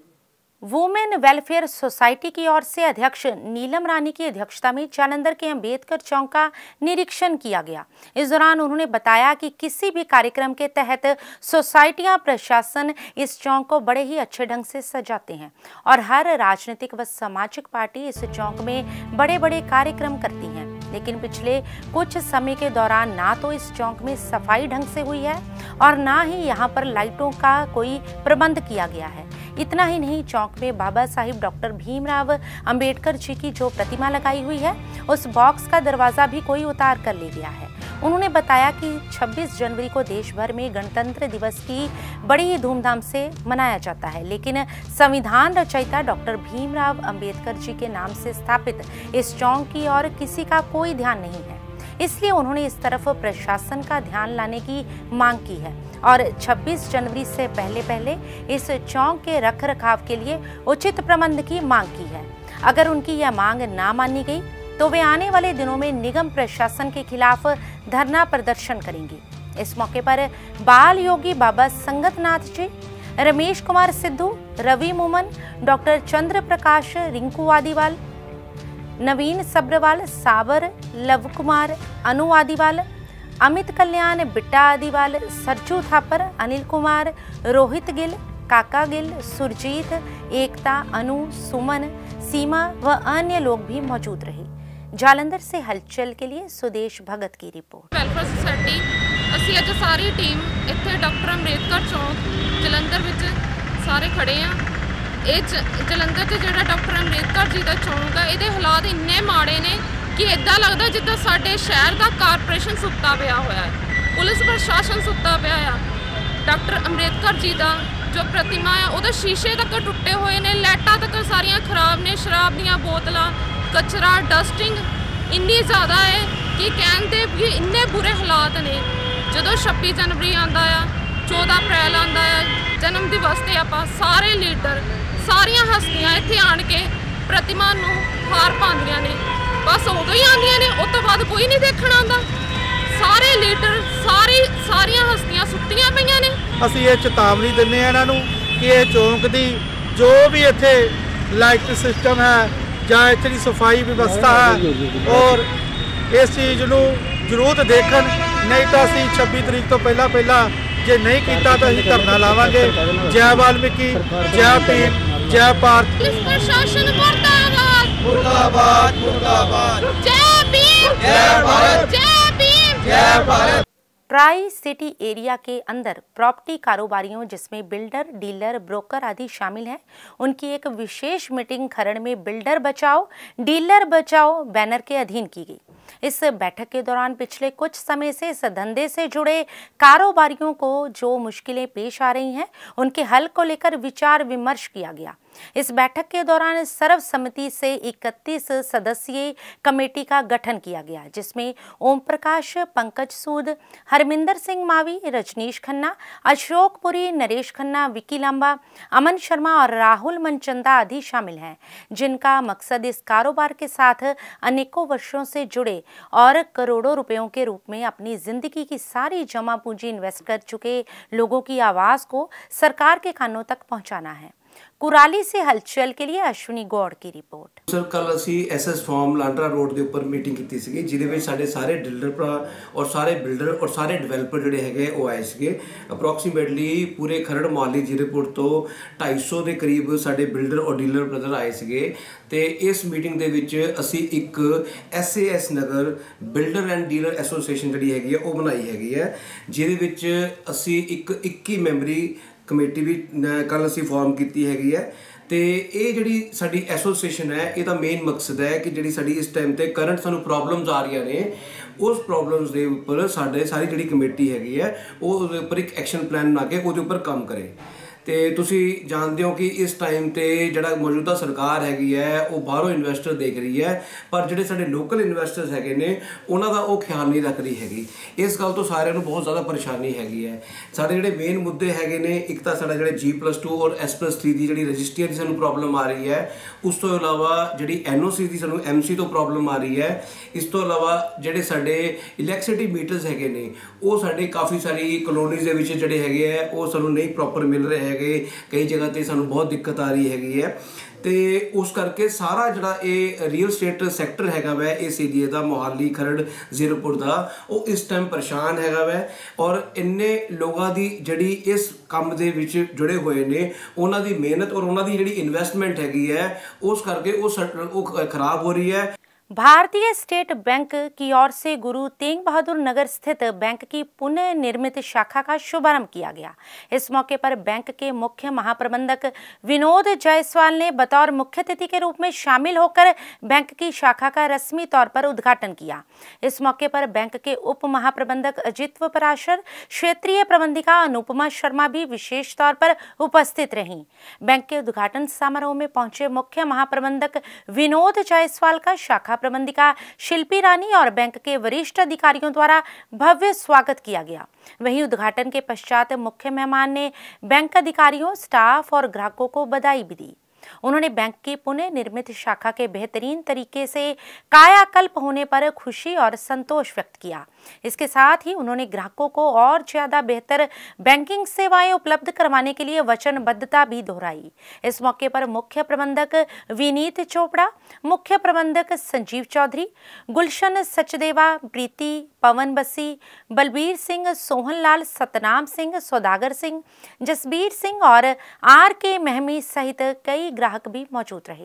वुमेन वेलफेयर सोसाइटी की ओर से अध्यक्ष नीलम रानी की अध्यक्षता में जालंधर के अंबेडकर चौक का निरीक्षण किया गया। इस दौरान उन्होंने बताया कि किसी भी कार्यक्रम के तहत सोसाइटियां प्रशासन इस चौक को बड़े ही अच्छे ढंग से सजाते हैं और हर राजनीतिक व सामाजिक पार्टी इस चौक में बड़े बड़े कार्यक्रम करती हैं। लेकिन पिछले कुछ समय के दौरान ना तो इस चौक में सफाई ढंग से हुई है और ना ही यहाँ पर लाइटों का कोई प्रबंध किया गया है। इतना ही नहीं, चौक में बाबा साहिब डॉक्टर भीमराव अंबेडकर जी की जो प्रतिमा लगाई हुई है उस बॉक्स का दरवाजा भी कोई उतार कर ले गया है। उन्होंने बताया कि 26 जनवरी को देश भर में गणतंत्र दिवस की बड़ी ही धूमधाम से मनाया जाता है, लेकिन संविधान रचयिता डॉक्टर भीमराव अंबेडकर जी के नाम से स्थापित इस चौक की और किसी का कोई ध्यान नहीं है। इसलिए उन्होंने इस तरफ प्रशासन का ध्यान लाने की मांग की है और 26 जनवरी से पहले इस चौक के रख रखाव के लिए उचित प्रबंध की मांग की है। अगर उनकी यह मांग ना मानी गई तो वे आने वाले दिनों में निगम प्रशासन के खिलाफ धरना प्रदर्शन करेंगे। इस मौके पर बाल योगी बाबा संगतनाथ जी, रमेश कुमार सिद्धू, रवि मोमन, डॉक्टर चंद्र प्रकाश, रिंकू आदिवाल, नवीन सब्रवाल, साबर, लव कुमार, अनु आदिवाल, अमित कल्याण, बिट्टा आदिवाल, सरजू थापर, अनिल कुमार, रोहित गिल, काका गिल, सुरजीत, एकता, अनु, सुमन, सीमा व अन्य लोग भी मौजूद रहे। जालंधर से हलचल के लिए सुदेश भगत की रिपोर्ट। वेलफेयर सोसाइटी ਅਸੀਂ ਅੱਜ ਸਾਰੀ ਟੀਮ ਇੱਥੇ ਡਾਕਟਰ ਅੰਬੇਡਕਰ ਚੌਕ ਜਲੰਧਰ ਵਿੱਚ ਸਾਰੇ ਖੜੇ ਆ। ਇਹ ਜਲੰਧਰ ਤੇ ਜਿਹੜਾ ਡਾਕਟਰ ਅੰਬੇਡਕਰ ਜੀ ਦਾ ਚੌਕ ਆ, ਇਹਦੇ ਹਾਲਾਤ ਇੰਨੇ ਮਾੜੇ ਨੇ ਕਿ ਇਦਾਂ ਲੱਗਦਾ ਜਿੱਦਾਂ ਸਾਡੇ ਸ਼ਹਿਰ ਦਾ ਕਾਰਪੋਰੇਸ਼ਨ ਸੁੱਤਾ ਪਿਆ ਹੋਇਆ ਹੈ, ਪੁਲਿਸ ਪ੍ਰਸ਼ਾਸਨ ਸੁੱਤਾ ਪਿਆ ਆ। ਡਾਕਟਰ ਅੰਬੇਡਕਰ ਜੀ ਦਾ ਜੋ ਪ੍ਰਤਿਮਾ ਆ ਉਹਦੇ ਸ਼ੀਸ਼ੇ ਤੱਕ ਟੁੱਟੇ ਹੋਏ ਨੇ, ਲਾਈਟਾਂ ਤੱਕ ਸਾਰੀਆਂ ਖਰਾਬ ਨੇ, ਸ਼ਰਾਬ ਦੀਆਂ ਬੋਤਲਾਂ, ਕਚਰਾ, ਡਸਟਿੰਗ ਇੰਨੀ ਜ਼ਿਆਦਾ ਹੈ ਕਿ ਕਹਿੰਦੇ ਵੀ ਇੰਨੇ ਬੁਰੇ ਹਾਲਾਤ ਨੇ। ਜਦੋਂ 26 ਜਨਵਰੀ ਆਉਂਦਾ ਆ, 14 ਅਪ੍ਰੈਲ ਆਉਂਦਾ ਆ, ਜਨਮ ਦਿਵਸ ਤੇ ਆਪਾਂ ਸਾਰੇ ਲੀਡਰ, ਸਾਰੀਆਂ ਹਸਤੀਆਂ ਇੱਥੇ ਆਣ ਕੇ ਪ੍ਰਤਿਮਾ ਨੂੰ ਹਾਰ ਪਾਉਂਦੀਆਂ ਨੇ। ਬਸ ਉਦੋਂ ਹੀ ਆਉਂਦੀਆਂ ਨੇ, ਉਸ ਤੋਂ ਬਾਅਦ ਕੋਈ ਨਹੀਂ ਦੇਖਣ ਆਉਂਦਾ। ਸਾਰੇ ਲੀਡਰ, ਸਾਰੀਆਂ ਹਸਤੀਆਂ ਸੁੱਤੀਆਂ ਪਈਆਂ ਨੇ। ਅਸੀਂ ਇਹ ਚੇਤਾਵਨੀ ਦਿੰਦੇ ਆ ਇਹਨਾਂ ਨੂੰ ਕਿ ਇਹ ਚੌਂਕ ਦੀ ਜੋ ਵੀ ਇੱਥੇ ਲਾਈਟ ਸਿਸਟਮ ਹੈ ਜਾਂ ਇੱਥੇ ਦੀ ਸਫਾਈ ਵਿਵਸਥਾ ਹੈ ਔਰ ਇਸ ਚੀਜ਼ ਨੂੰ ਜ਼ਰੂਰ ਦੇਖਣ, ਨਹੀਂ ਤਾਂ ਅਸੀਂ 26 ਤਰੀਕ ਤੋਂ ਪਹਿਲਾਂ ਜੇ ਨਹੀਂ ਕੀਤਾ ਤਾਂ ਅਸੀਂ ਧਰਨਾ ਲਾਵਾਂਗੇ। ਜੈ ਵਾਲਮੀਕੀ, ਜੈ ਭੀਮ, ਜੈ ਭਾਰਤ। ਪੁਲਿਸ ਪ੍ਰਸ਼ਾਸਨ ਮੁਰਦਾਬਾਦ, मुर्दाबाद मुर्दाबाद। जय भीम, जय भारत, जय भीम, जय भारत। ट्राई सिटी एरिया के अंदर प्रॉपर्टी कारोबारियों जिसमें बिल्डर, डीलर, ब्रोकर आदि शामिल हैं, उनकी एक विशेष मीटिंग खरड़ में बिल्डर बचाओ डीलर बचाओ बैनर के अधीन की गई। इस बैठक के दौरान पिछले कुछ समय से इस धंधे से जुड़े कारोबारियों को जो मुश्किलें पेश आ रही हैं उनके हल को लेकर विचार विमर्श किया गया। इस बैठक के दौरान सर्वसम्मति से 31 सदस्यीय कमेटी का गठन किया गया, जिसमें ओम प्रकाश, पंकज सूद, हरमिंदर सिंह मावी, रजनीश खन्ना, अशोक पुरी, नरेश खन्ना, विकी लांबा, अमन शर्मा और राहुल मनचंदा आदि शामिल हैं, जिनका मकसद इस कारोबार के साथ अनेकों वर्षों से जुड़े और करोड़ों रुपयों के रूप में अपनी जिंदगी की सारी जमा पूंजी इन्वेस्ट कर चुके लोगों की आवाज को सरकार के कानों तक पहुंचाना है। कुराली से हलचल के लिए अश्विनी गौड़ की रिपोर्ट। सर कल असी SS फार्म लांडरा रोड के उपर मीटिंग की सी, जिहदे विच साडे सारे डीलर भरा और सारे बिल्डर और सारे डिवेलपर जिहड़े हैगे वो आए थे। अप्रोक्सीमेटली पूरे खरड़ मोहाली जीरेपुर तो 250 के करीब साडे बिल्डर और डीलर ब्रदर आए थे। तो इस मीटिंग दे विच असी एक SAS Nagar builder and dealer association जिहड़ी हैगी है वो बनाई हैगी है, जिहदे विच असी एक 21 मैंबरी कमेटी भी कल असी फॉर्म की हैगी है। तो ये जी साड़ी एसोसीएशन है, इसका मेन मकसद है कि जी साड़ी इस टाइम पर करंट सानू प्रॉब्लम्स आ रही ने, उस प्रॉब्लम्स के उपर साढ़े सारी जी कमेटी हैगी है वो उपर एक एक्शन प्लान बना के वो उपर काम करे। ਤੇ ਤੁਸੀਂ ਜਾਣਦੇ ਹੋ ਕਿ ਇਸ ਟਾਈਮ ਤੇ ਜਿਹੜਾ ਮੌਜੂਦਾ ਸਰਕਾਰ ਹੈਗੀ ਹੈ ਉਹ ਬਾਹਰੋਂ ਇਨਵੈਸਟਰ ਦੇਖ ਰਹੀ ਹੈ, ਪਰ ਜਿਹੜੇ ਸਾਡੇ ਲੋਕਲ ਇਨਵੈਸਟਰਸ ਹੈਗੇ ਨੇ ਉਹਨਾਂ ਦਾ ਉਹ ਖਿਆਲ ਨਹੀਂ ਰੱਖ ਰਹੀ ਹੈਗੀ। ਇਸ ਗੱਲ ਤੋਂ ਸਾਰਿਆਂ ਨੂੰ ਬਹੁਤ ਜ਼ਿਆਦਾ ਪਰੇਸ਼ਾਨੀ ਹੈਗੀ ਹੈ। ਸਾਡੇ ਜਿਹੜੇ ਮੇਨ ਮੁੱਦੇ ਹੈਗੇ ਨੇ, ਇੱਕ ਤਾਂ ਸਾਡਾ ਜਿਹੜੇ G+2 ਔਰ S+3 ਦੀ ਜਿਹੜੀ ਰਜਿਸਟਰੀ ਦੀ ਸਾਨੂੰ ਪ੍ਰੋਬਲਮ ਆ ਰਹੀ ਹੈ, ਉਸ ਤੋਂ ਇਲਾਵਾ ਜਿਹੜੀ NOC ਦੀ ਸਾਨੂੰ MC ਤੋਂ ਪ੍ਰੋਬਲਮ ਆ ਰਹੀ ਹੈ। ਇਸ ਤੋਂ ਇਲਾਵਾ ਜਿਹੜੇ ਸਾਡੇ ਇਲੈਕਟ੍ਰਿਸਿਟੀ ਮੀਟਰਸ ਹੈਗੇ ਨੇ ਉਹ ਸਾਡੇ ਕਾਫੀ ਸਾਰੀ ਕਲੋਨੀਜ਼ ਦੇ ਵਿੱਚ ਜਿਹੜੇ ਹੈਗੇ ਆ ਉਹ ਸਾਨੂੰ ਨਹੀਂ ਪ੍ਰੋਪਰ ਮਿਲ ਰਹੇ ਹੈਗੇ। ਕਈ ਜਗ੍ਹਾ ਤੇ ਸਾਨੂੰ ਬਹੁਤ ਦਿੱਕਤ ਆ ਰਹੀ ਹੈਗੀ ਹੈ ਤੇ ਉਸ ਕਰਕੇ ਸਾਰਾ ਜਿਹੜਾ ਇਹ ਰੀਅਲ ਸਟੇਟ ਸੈਕਟਰ ਹੈਗਾ ਵੈ ਇਸ ਏਰੀਏ ਦਾ, ਮੋਹਾਲੀ, ਖਰੜ, ਜ਼ੀਰਕਪੁਰ ਦਾ, ਉਹ ਇਸ ਟਾਈਮ ਪਰੇਸ਼ਾਨ ਹੈਗਾ ਵੈ। ਔਰ ਇੰਨੇ ਲੋਕਾਂ ਦੀ ਜਿਹੜੀ ਇਸ ਕੰਮ ਦੇ ਵਿੱਚ ਜੁੜੇ ਹੋਏ ਨੇ ਉਹਨਾਂ ਦੀ ਮਿਹਨਤ ਔਰ ਉਹਨਾਂ ਦੀ ਜਿਹੜੀ ਇਨਵੈਸਟਮੈਂਟ ਹੈਗੀ ਹੈ ਉਸ ਕਰਕੇ ਉਹ ਖਰਾਬ हो रही है। भारतीय स्टेट बैंक की ओर से गुरु तेग बहादुर नगर स्थित बैंक की पुनः निर्मित शाखा का शुभारंभ किया गया। इस मौके पर बैंक के मुख्य महाप्रबंधक विनोद जायसवाल ने बतौर मुख्य अतिथि के रूप में शामिल होकर बैंक की शाखा का रस्मी तौर पर उद्घाटन किया। इस मौके पर बैंक के उप महाप्रबंधक अजित पराशर, क्षेत्रीय प्रबंधिका अनुपमा शर्मा भी विशेष तौर पर उपस्थित रहीं। बैंक के उद्घाटन समारोह में पहुंचे मुख्य महाप्रबंधक विनोद जायसवाल का शाखा प्रबंधिका शिल्पी रानी और बैंक के वरिष्ठ अधिकारियों द्वारा भव्य स्वागत किया गया। वहीं उद्घाटन के पश्चात मुख्य मेहमान ने बैंक अधिकारियों, स्टाफ और ग्राहकों को बधाई भी दी। उन्होंने बैंक की पुनः निर्मित शाखा के बेहतरीन तरीके से कायाकल्प होने पर खुशी और संतोष व्यक्त किया। इसके साथ ही उन्होंने ग्राहकों को और ज्यादा बेहतर बैंकिंग सेवाएं उपलब्ध करवाने के लिए वचनबद्धता भी दोहराई। इस मौके पर मुख्य प्रबंधक विनीत चोपड़ा, मुख्य प्रबंधक संजीव चौधरी, गुलशन सचदेवा, प्रीति, पवन बसी, बलबीर सिंह, सोहनलाल, सतनाम सिंह, सौदागर सिंह, जसबीर सिंह और RK महमी सहित कई ग्राहक भी मौजूद रहे।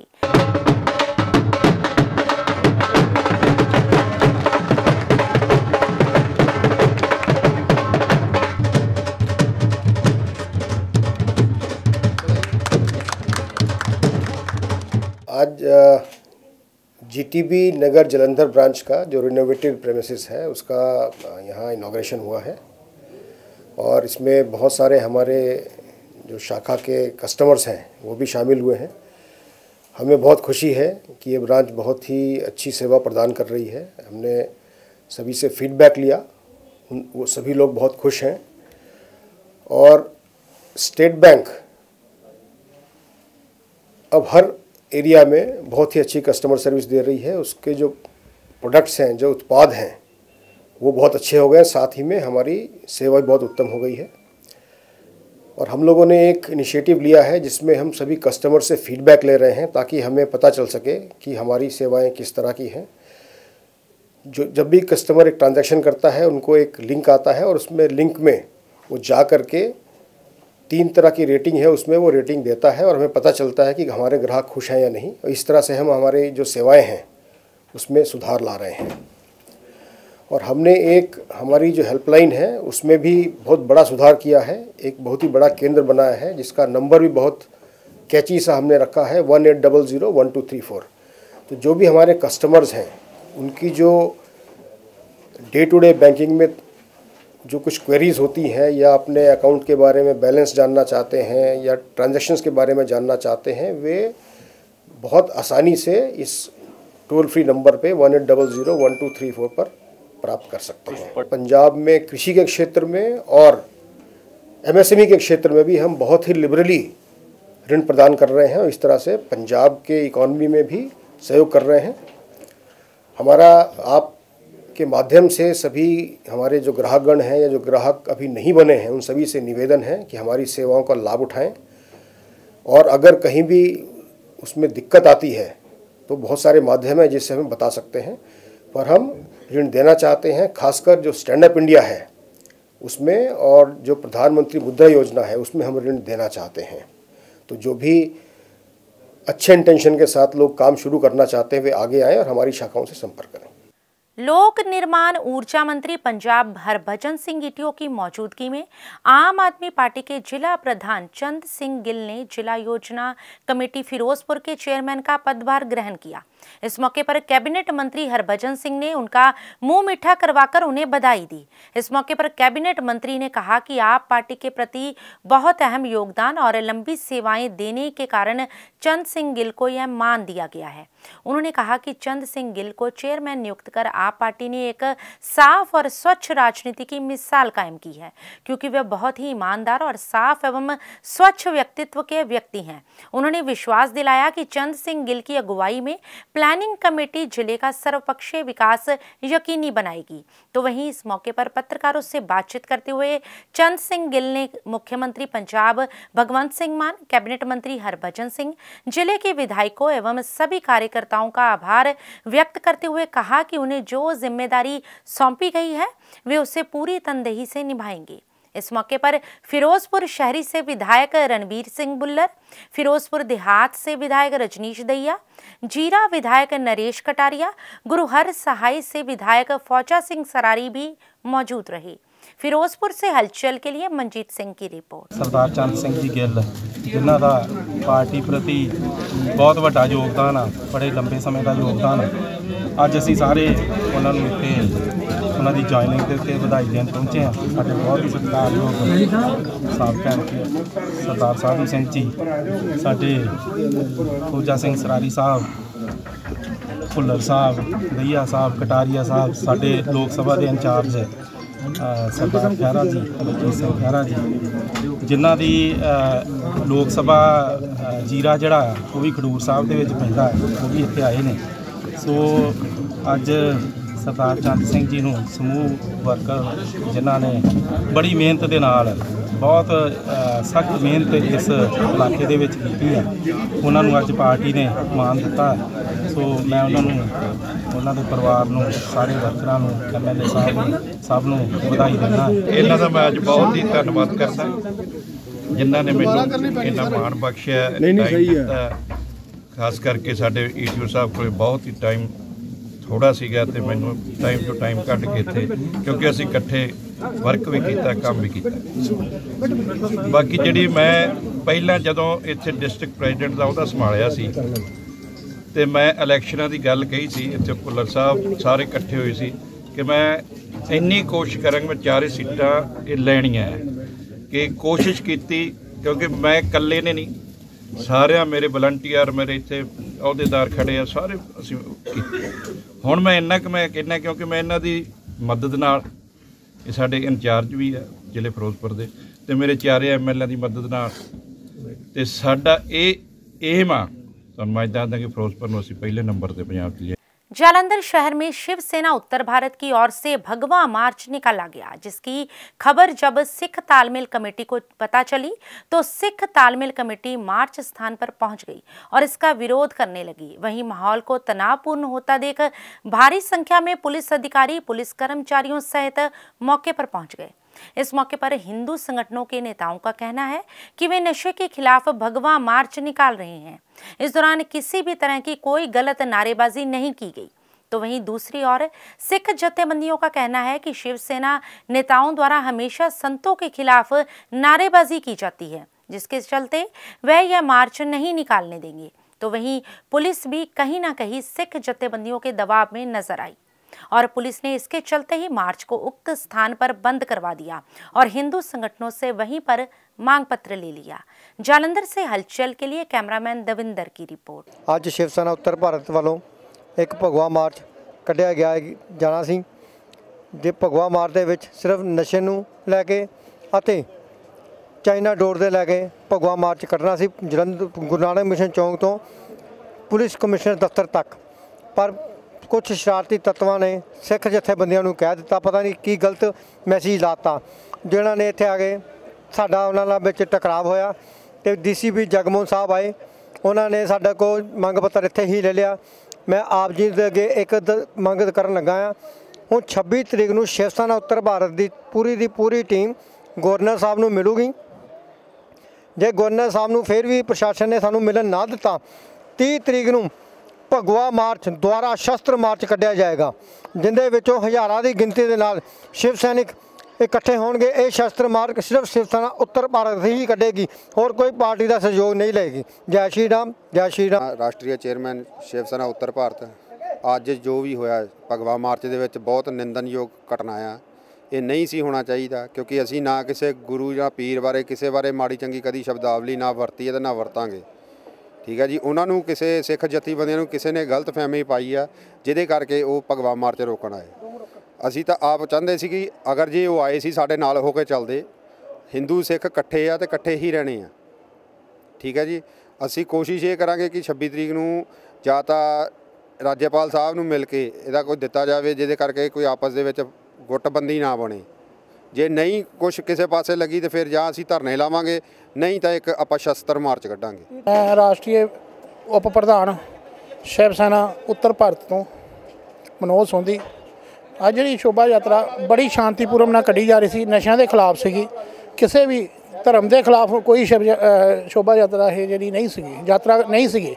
आज GTB नगर जलंधर ब्रांच का जो रिनोवेटेड प्रेमिसेस है उसका यहाँ इनॉग्रेशन हुआ है और इसमें बहुत सारे हमारे जो शाखा के कस्टमर्स हैं वो भी शामिल हुए हैं। हमें बहुत खुशी है कि ये ब्रांच बहुत ही अच्छी सेवा प्रदान कर रही है। हमने सभी से फीडबैक लिया, वो सभी लोग बहुत खुश हैं और स्टेट बैंक अब हर एरिया में बहुत ही अच्छी कस्टमर सर्विस दे रही है। उसके जो प्रोडक्ट्स हैं, जो उत्पाद हैं वो बहुत अच्छे हो गए, साथ ही में हमारी सेवा भी बहुत उत्तम हो गई है। और हम लोगों ने एक इनिशिएटिव लिया है जिसमें हम सभी कस्टमर से फीडबैक ले रहे हैं ताकि हमें पता चल सके कि हमारी सेवाएं किस तरह की हैं। जब भी कस्टमर एक ट्रांजैक्शन करता है उनको एक लिंक आता है और उसमें लिंक में वो जा कर के 3 तरह की रेटिंग है, उसमें वो रेटिंग देता है और हमें पता चलता है कि हमारे ग्राहक खुश हैं या नहीं। और इस तरह से हम हमारे जो सेवाएं हैं उसमें सुधार ला रहे हैं। और हमने एक हमारी जो हेल्पलाइन है उसमें भी बहुत बड़ा सुधार किया है। एक बहुत ही बड़ा केंद्र बनाया है जिसका नंबर भी बहुत कैची सा हमने रखा है 18001234। तो जो भी हमारे कस्टमर्स हैं उनकी जो डे टू डे बैंकिंग में जो कुछ क्वेरीज होती हैं या अपने अकाउंट के बारे में बैलेंस जानना चाहते हैं या ट्रांजैक्शंस के बारे में जानना चाहते हैं, वे बहुत आसानी से इस टोल फ्री नंबर पे 18001234 पर प्राप्त कर सकते हैं। पंजाब में कृषि के क्षेत्र में और MSME के क्षेत्र में भी हम बहुत ही लिबरली ऋण प्रदान कर रहे हैं और इस तरह से पंजाब के इकॉनमी में भी सहयोग कर रहे हैं। हमारा आप के माध्यम से सभी हमारे जो ग्राहकगण हैं या जो ग्राहक अभी नहीं बने हैं उन सभी से निवेदन है कि हमारी सेवाओं का लाभ उठाएं और अगर कहीं भी उसमें दिक्कत आती है तो बहुत सारे माध्यम हैं जिससे हमें बता सकते हैं, पर हम ऋण देना चाहते हैं। खासकर जो स्टैंड अप इंडिया है उसमें और जो प्रधानमंत्री मुद्रा योजना है उसमें हम ऋण देना चाहते हैं। तो जो भी अच्छे इंटेंशन के साथ लोग काम शुरू करना चाहते हैं वे आगे आएँ और हमारी शाखाओं से संपर्क करें। लोक निर्माण ऊर्जा मंत्री पंजाब हरभजन सिंह गिटियो की मौजूदगी में आम आदमी पार्टी के जिला प्रधान चंद सिंह गिल ने जिला योजना कमेटी फिरोजपुर के चेयरमैन का पदभार ग्रहण किया। इस मौके पर कैबिनेट मंत्री हरभजन सिंह ने उनका मुंह मीठा करवाकर उन्हें बधाई दी। इस मौके पर कैबिनेट मंत्री ने कहा कि आप पार्टी के प्रति बहुत अहम योगदान और लंबी सेवाएं देने के कारण चंद सिंह गिल को यह मान दिया गया है। उन्होंने कहा कि चंद सिंह गिल को चेयरमैन नियुक्त कर आप पार्टी ने एक साफ और स्वच्छ राजनीति की मिसाल कायम की है, क्योंकि वे बहुत ही ईमानदार और साफ एवं स्वच्छ व्यक्तित्व के व्यक्ति हैं। उन्होंने विश्वास दिलाया कि चंद सिंह गिल की अगुवाई में प्लानिंग कमेटी जिले का सर्वपक्षीय विकास यकीनी बनाएगी। तो वहीं इस मौके पर पत्रकारों से बातचीत करते हुए चंद सिंह गिल ने मुख्यमंत्री पंजाब भगवंत सिंह मान, कैबिनेट मंत्री हरभजन सिंह, जिले के विधायकों एवं सभी कार्यकर्ताओं का आभार व्यक्त करते हुए कहा कि उन्हें जो जिम्मेदारी सौंपी गई है वे उसे पूरी तनदेही से निभाएंगे। इस मौके पर फिरोजपुर शहरी से विधायक रणबीर सिंह बुल्लर, फिरोजपुर देहात से विधायक रजनीश दहिया, जीरा विधायक नरेश कटारिया, गुरुहर सहाय से विधायक फौजा सिंह सरारी भी मौजूद रहे। फिरोजपुर से हलचल के लिए मनजीत सिंह की रिपोर्ट। सरदार चंद सिंह जी गिल जिन्हां दा पार्टी प्रति बहुत वड्डा योगदान है, बड़े लंबे समय का योगदान है। अज असीं सारे उन्होंने इत्थे उन्हों की जॉइनिंग के उत्ते बधाई देन पहुँचे हैं। साडे बहुत ही सत्कारयोग साबका एमपी सरदार साधु सिंह जी, साडे फौजा सिंह सरारी साहब, भुल्लर साहब, दहिया साहब, कटारिया साहब, साडे लोक सभा के इंचार्ज सरदार खैरा जी, बलजीत सिंह खैरा जी, जिन्हां दी लोक सभा जीरा जिहड़ा वो भी खडूर साहब दे विच पैंदा है, वो भी इत्थे आए ने। सो अज सरदार चंद सिंह जी नूं समूह वर्कर जिन्हां ने बड़ी मेहनत दे नाल बहुत सख्त मेहनत इस इलाके दे विच कीती है, उन्हां नूं अज पार्टी ने मान दिता। सो मैं उन्हां दे परिवार नूं, सारे वर्करां नूं, MLA साहब नूं, सब नूं बधाई देना। इन्हां दा मैं अज बहुत ही धन्नवाद करदा जिन्हां ने मैनूं इन्ना मान बख्शिया। खास करके साडे ETO साहब कोल बहुत ही टाइम थोड़ा सीगा ते मैनूं टाइम टू टाइम कढ के इत्थे, क्योंकि असीं इकट्ठे वर्क भी कीता, काम भी कीता। बाकी जिहड़ी मैं पहिलां जदों इत्थे डिस्ट्रिक्ट प्रेजिडेंट दा अहुदा संभालिया सी ते मैं इलैक्शनां दी गल कही सी, इत्थे भुल्लर साहब सारे इकट्ठे होए सी कि मैं इन्नी कोशिश करांगा मैं 4 सीटां लैणियां कि कोशिश कीती, क्योंकि मैं इकल्ले ने नहीं, सारे मेरे वलंटियर मेरे इत्थे अहुदेदार खड़े आ, सारे असीं हुण मैं इन्ना कि मैं कहना, क्योंकि मैं इन्हां दी मदद नाल साडे इंचार्ज भी है जिले फिरोजपुर दे ते मेरे 4 MLA दी मदद नाल ते साडा एम आ तुहानूं मैं दस दा कि फिरोजपुर नूं असीं पहले नंबर ते पंजाब च। जालंधर शहर में शिवसेना उत्तर भारत की ओर से भगवा मार्च निकाला गया, जिसकी खबर जब सिख तालमेल कमेटी को पता चली तो सिख तालमेल कमेटी मार्च स्थान पर पहुंच गई और इसका विरोध करने लगी। वहीं माहौल को तनावपूर्ण होता देख भारी संख्या में पुलिस अधिकारी, पुलिस कर्मचारियों सहित मौके पर पहुंच गए। इस मौके पर हिंदू संगठनों के नेताओं का कहना है कि वे नशे के खिलाफ भगवा मार्च निकाल रहे हैं। इस दौरान किसी भी तरह की कोई गलत नारेबाजी नहीं की गई। तो वहीं दूसरी ओर सिख जथेबंदियों का कहना है कि शिवसेना नेताओं द्वारा हमेशा संतों के खिलाफ नारेबाजी की जाती है, जिसके चलते वह यह मार्च नहीं निकालने देंगे। तो वहीं पुलिस भी कहीं ना कहीं सिख जथेबंदियों के दबाव में नजर आई और पुलिस ने इसके चलते ही मार्च को उक्त स्थान पर बंद करवा दिया और हिंदू संगठनों से वहीं पर मांग पत्र ले लिया। जालंधर से हलचल के लिए कैमरामैन दविंदर की रिपोर्ट। आज शिवसेना उत्तर भारत वालों एक भगवा मार्च कढ़िया गया जाना सी, जे भगवा मार्च दे विच सिर्फ नशे नूं लैके अते चाइना डोर दे लैके भगवा मार्च कढ़ना सी जलंधर गुरु नानक मिशन चौंक तो पुलिस कमिश्नर दफ्तर तक। पर कुछ शरारती तत्वां ने सिख जथेबंदियां नूं कह दिता, पता नहीं की गलत मैसेज लाता, जिन्हां ने इत्थे आ गए साडा उन्हां नाल विच टकराव होया ते DCP जगमोहन साहब आए, उन्होंने साडे को मंग पत्र इत्थे ही ले लिया। मैं आप जी दे अगे एक मंग करन लगा हाँ, हुण 26 तरीक नूं शिवसेना उत्तर भारत की पूरी टीम गवर्नर साहब नूं मिलूगी। जे गवर्नर साहब नूं फिर भी प्रशासन ने सानूं मिलन ना दिता, 30 तरीक नूं भगवा मार्च द्वारा शस्त्र मार्च कढ़िया जाएगा, जिंदे विचों हज़ारां की गिनती के नाल शिव सैनिक इकट्ठे होंगे, ये शस्त्र मार्ग सिर्फ शिवसेना उत्तर भारत ही कटेगी और कोई पार्टी का सहयोग नहीं लेगी। जय श्री राम, जय श्री राम। राष्ट्रीय चेयरमैन शिवसेना उत्तर भारत अज जो भी होया भगवा मार्च दे विच बहुत निंदनयोग घटना आ। ये नहीं सी होना चाहिए, क्योंकि असी ना किसी गुरु या पीर बारे किसी बारे माड़ी चंगी कदी शब्दावली ना वरती है तो ना वरतांगे। ठीक है जी, उन्होंने किसी सिख जथेबंदियों किसी ने गलत फहमी पाई आ जिहदे करके वो भगवा मार्च रोकण आए। असी तो आप चाहते सी कि अगर जे वो आए सी साडे नाल हो के चलदे, हिंदू सिख इकट्ठे आ ते इकट्ठे ही रहने आ। ठीक है जी, असी कोशिश ये करांगे कि 26 तरीक नूं जां तां राज्यपाल साहब नूं मिल के इहदा कोई दिता जाए जिहदे करके कोई आपस दे विच गुटबंदी ना बने। जे नहीं कुछ किसी पासे लगी तो फिर जां असी धरने लावांगे, नहीं तो एक आपां शस्त्र मार्च कड्डांगे। मैं राष्ट्रीय उप प्रधान शिवसेना उत्तर भारत तो मनोज सोंधी। अज जी शोभा यात्रा बड़ी शांतिपूर्वक नाल कढ़ी जा रही सी, नशे के खिलाफ सी, किसी भी धर्म के खिलाफ कोई शोभा यात्रा है जी नहीं सी, यात्रा नहीं सी।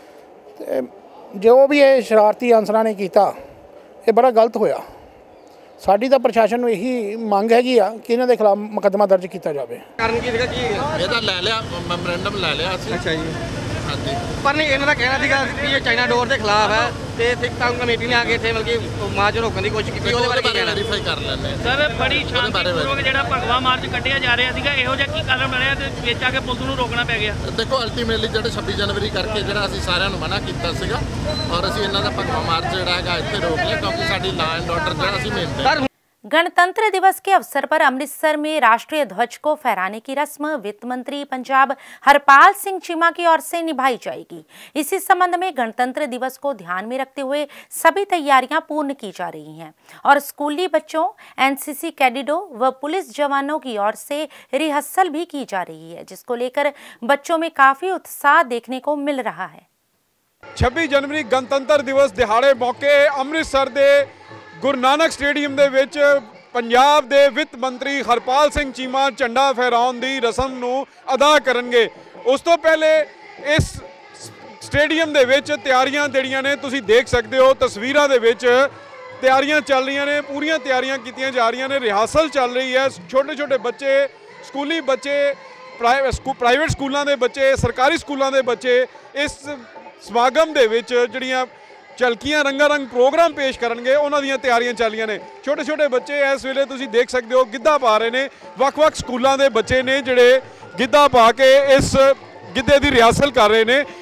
जो भी ये शरारती अंसरां ने किया ये बड़ा गलत होया। साडी तो प्रशासन यही मंग हैगी आ कि इन्हां दे खिलाफ मुकदमा दर्ज किया जाए। कारण की कि ਇਹਦਾ ਲੈ ਲਿਆ ਮੈਮੋਰੈਂਡਮ ਲੈ ਲਿਆ ਅਸੀਂ। ਅੱਛਾ ਜੀ, ਹਾਂਜੀ। ਪਰ ਨਹੀਂ ਇਹਨਾਂ ਦਾ ਕਹਿਣਾ ਸੀਗਾ ਕਿ ਇਹ ਚਾਈਨਾ ਡੋਰ ਦੇ ਖਿਲਾਫ ਹੈ ਤੇ ਸਿੱਖ ਧਰਮ ਕਮੇਟੀ ਨੇ ਆ ਕੇ ਇੱਥੇ ਮਤਲਬ ਮਾਰਚ ਰੋਕਣ ਦੀ ਕੋਸ਼ਿਸ਼ ਕੀਤੀ। ਉਹਦੇ ਬਾਰੇ ਕੀ ਕਹਿਣਾ? ਵੈਰੀਫਾਈ ਕਰ ਲੈਣੇ ਸਰ। ਬੜੀ ਸ਼ਾਂਤੀਪੂਰਵਕ ਜਿਹੜਾ ਭਗਵਾ ਮਾਰਚ ਕੱਢਿਆ ਜਾ ਰਿਹਾ ਸੀਗਾ, ਇਹੋ ਜਿਹਾ ਕੀ ਕਾਰਨ ਬਣਿਆ ਤੇ ਵਿੱਚ ਆ ਕੇ ਪੁਲਿਸ ਨੂੰ ਰੋਕਣਾ ਪੈ ਗਿਆ? ਦੇਖੋ ਅਲਟੀਮੇਟਲੀ ਜਿਹੜੇ 26 ਜਨਵਰੀ ਕਰਕੇ ਜਿਹੜਾ ਅਸੀਂ ਸਾਰਿਆਂ ਨੂੰ ਮਨਾ ਕੀਤਾ ਸੀਗਾ ਔਰ ਅਸੀਂ ਇਹਨਾਂ ਦਾ ਭਗਵਾ ਮਾਰਚ ਜਿਹੜਾ ਹੈਗਾ ਇੱਥੇ ਰੋਕ ਲਿਆ क्योंकि ਸਾਡੀ ਲਾ ਐਂਡ ਆਰਡਰ ਜਿਹੜਾ ਅਸੀਂ ਮੇਨਟੇਨ। गणतंत्र दिवस के अवसर पर अमृतसर में राष्ट्रीय ध्वज को फहराने की रस्म वित्त मंत्री पंजाब हरपाल सिंह चीमा की ओर से निभाई जाएगी। इसी संबंध में गणतंत्र दिवस को ध्यान में रखते हुए सभी तैयारियां पूर्ण की जा रही हैं और स्कूली बच्चों, एनसीसी कैडेटों व पुलिस जवानों की ओर से रिहर्सल भी की जा रही है, जिसको लेकर बच्चों में काफी उत्साह देखने को मिल रहा है। 26 जनवरी गणतंत्र दिवस दिहाड़े मौके अमृतसर के गुरु नानक स्टेडियम ਦੇ ਵਿੱਚ ਪੰਜਾਬ ਦੇ ਵਿੱਤ ਮੰਤਰੀ ਹਰਪਾਲ ਸਿੰਘ ਚੀਮਾ ਝੰਡਾ ਫਹਿਰਾਉਣ ਦੀ ਰਸਮ ਨੂੰ ਅਦਾ ਕਰਨਗੇ। ਉਸ ਤੋਂ ਪਹਿਲੇ ਇਸ ਸਟੇਡੀਅਮ ਦੇ ਵਿੱਚ ਤਿਆਰੀਆਂ ਜਿਹੜੀਆਂ ਨੇ ਤੁਸੀਂ ਦੇਖ ਸਕਦੇ ਹੋ ਤਸਵੀਰਾਂ ਦੇ ਵਿੱਚ ਤਿਆਰੀਆਂ ਚੱਲ ਰਹੀਆਂ ਨੇ, ਪੂਰੀਆਂ ਤਿਆਰੀਆਂ ਕੀਤੀਆਂ ਜਾ ਰਹੀਆਂ ਨੇ, ਰਿਹਰਸਲ ਚੱਲ ਰਹੀ ਹੈ। ਛੋਟੇ ਛੋਟੇ ਬੱਚੇ, ਸਕੂਲੀ ਬੱਚੇ, ਪ੍ਰਾਈਵੇਟ ਸਕੂਲਾਂ ਦੇ ਬੱਚੇ, ਸਰਕਾਰੀ ਸਕੂਲਾਂ ਦੇ ਬੱਚੇ ਇਸ ਸਮਾਗਮ ਦੇ ਵਿੱਚ ਜਿਹੜੀਆਂ ਝਲਕੀਆਂ रंगा रंग प्रोग्राम पेश करनगे, उन्हां दीयां तैयारियां चलियां ने। छोटे छोटे बच्चे इस वेले तुसीं देख सकते हो गिद्धा पा रहे ने। वक्-वक् स्कूलों के बच्चे ने जिहड़े गिद्धा पा के इस गिद्धे की रिहर्सल कर रहे हैं।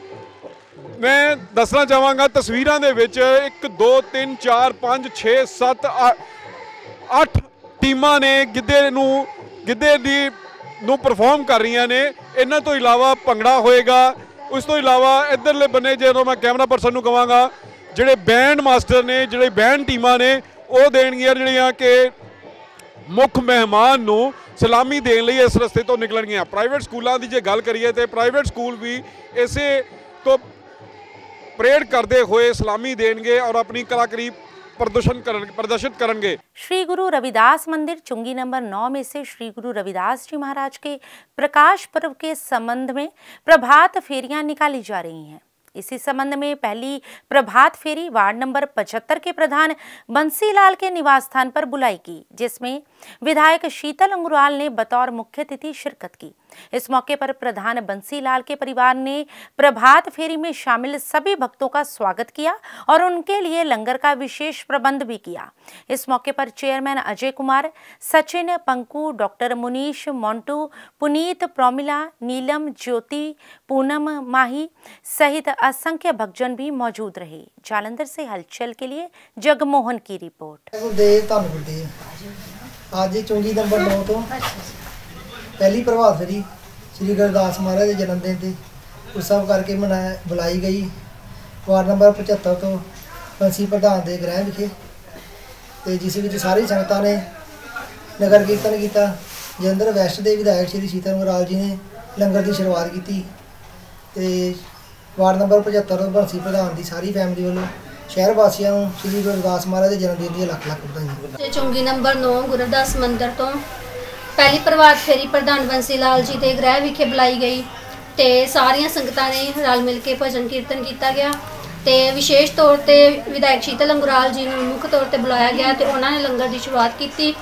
मैं दसना चाहांगा तस्वीरां दे विच 1 2 3 4 5 6 7 8 टीमां ने गिद्धे नूं परफॉर्म कर रही ने। इन्हां तो इलावा भंगड़ा होएगा। उस तो इलावा इधरले बने जो मैं कैमरा परसन को कहांगा जिहड़े बैंड मास्टर ने, जिहड़े बैंड टीमां ने वो देणगियां जिहड़ियां कि मुख मेहमान नूं सलामी देण लई इस रस्ते तो निकलणगियां। प्राइवेट स्कूलों की जे गल करिए तो प्राइवेट स्कूल भी इसे तो परेड करते हुए सलामी देंगे और अपनी कलाकारी प्रदर्शित करेंगे। श्री गुरु रविदास मंदिर चुंगी नंबर 9 में से श्री गुरु रविदास जी महाराज के प्रकाश पर्व के संबंध में प्रभात फेरियां निकाली जा रही हैं। इसी संबंध में पहली प्रभात फेरी वार्ड नंबर 75 के प्रधान बंसीलाल के निवास स्थान पर बुलाई गई, जिसमें विधायक शीतल अंगुराल ने बतौर मुख्य अतिथि शिरकत की। इस मौके पर प्रधान बंसीलाल के परिवार ने प्रभात फेरी में शामिल सभी भक्तों का स्वागत किया और उनके लिए लंगर का विशेष प्रबंध भी किया। इस मौके पर चेयरमैन अजय कुमार, सचिन, पंकु, डॉक्टर मुनीश, मोंटू, पुनीत, प्रोमिला, नीलम, ज्योति, पूनम, माही सहित असंख्य भक्तजन भी मौजूद रहे। जालंधर से हलचल के लिए जगमोहन की रिपोर्ट। आज चुंगी नंबर 9 तो पहली प्रभात फेरी श्री गुरु रविदास महाराज के जन्मदिन से उत्सव करके बुलाई गई। वार्ड नंबर 75 तो बंसी प्रधान के गृह विखे तो जिस सारी संगतां ने नगर कीर्तन किया। जलंधर वैस्ट के विधायक श्री शीतल अंगुराल जी ने लंगर की शुरुआत की। वार्ड नंबर 75 तो बंसी प्रधान की सारी फैमिली वालों शहर वासियों श्री गुरु रविदास महाराज के जन्मदिन की लख लख बधाई। चुंगी नंबर 9 गुरु रविदास मंदिर तो पहली प्रभात फेरी प्रधान बंसी लाल जी के गृह विखे बुलाई गई तो सारिया संगतां ने रल मिल के भजन कीर्तन किया गया। तो विशेष तौर पर विधायक शीतल अंगुराल जी को मुख्य तौर पर बुलाया गया तो उन्होंने लंगर की शुरुआत की।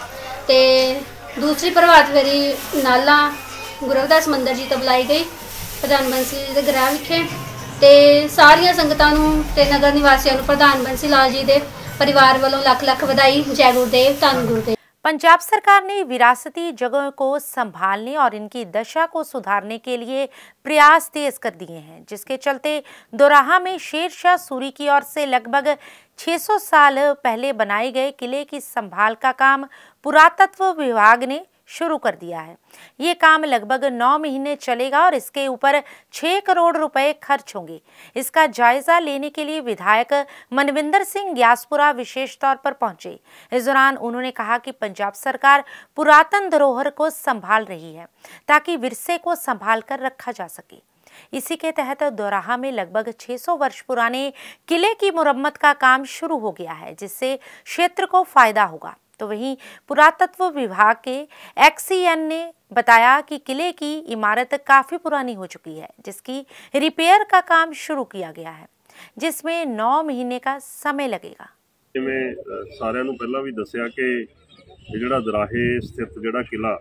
ਤੇ ਦੂਸਰੀ ਪ੍ਰਭਾਤ ਫੇਰੀ ਨਾਲਾ ਗੁਰੂ ਰਵਿਦਾਸ ਮੰਦਰ ਜੀ ਤੋਂ ਬੁਲਾਈ ਗਈ ਪ੍ਰਧਾਨ ਬੰਸੀ ਜੀ ਦੇ ਗ੍ਰਹਿ ਵਿਖੇ ਤੇ ਸਾਰੀਆਂ ਸੰਗਤਾਂ ਨੂੰ ਤੇ ਨਗਰ ਨਿਵਾਸੀਆਂ ਨੂੰ ਪ੍ਰਧਾਨ ਬੰਸੀ ਲਾਲ जी ਦੇ परिवार वालों लाख लाख बधाई। जय गुरुदेव, धन गुरुदेव। पंजाब सरकार ने विरासती जगहों को संभालने और इनकी दशा को सुधारने के लिए प्रयास तेज कर दिए हैं, जिसके चलते दोराहा में शेरशाह सूरी की ओर से लगभग 600 साल पहले बनाए गए किले की संभाल का काम पुरातत्व विभाग ने शुरू कर दिया है। ये काम लगभग 9 महीने चलेगा और इसके ऊपर 6 करोड़ रुपए खर्च होंगे। इसका जायजा लेने के लिए विधायक मनविंदर सिंह ग्यासपुरा विशेष तौर पर पहुंचे। इस दौरान उन्होंने कहा कि पंजाब सरकार पुरातन धरोहर को संभाल रही है ताकि विरसे को संभाल कर रखा जा सके। इसी के तहत दोराहा में लगभग 600 वर्ष पुराने किले की मुरम्मत का काम शुरू हो गया है, जिससे क्षेत्र को फायदा होगा। तो वहीं पुरातत्व विभाग के एक्सीएन ने बताया कि किले की इमारत काफ़ी पुरानी हो चुकी है, जिसकी रिपेयर का काम शुरू किया गया है, जिसमें 9 महीने का समय लगेगा। जिवें सारिਆਂ ਨੂੰ ਪਹਿਲਾਂ ਵੀ ਦੱਸਿਆ ਕਿ ਜਿਹੜਾ ਦਰਾਹੇ ਸਥਿਤ ਜਿਹੜਾ ਕਿਲਾ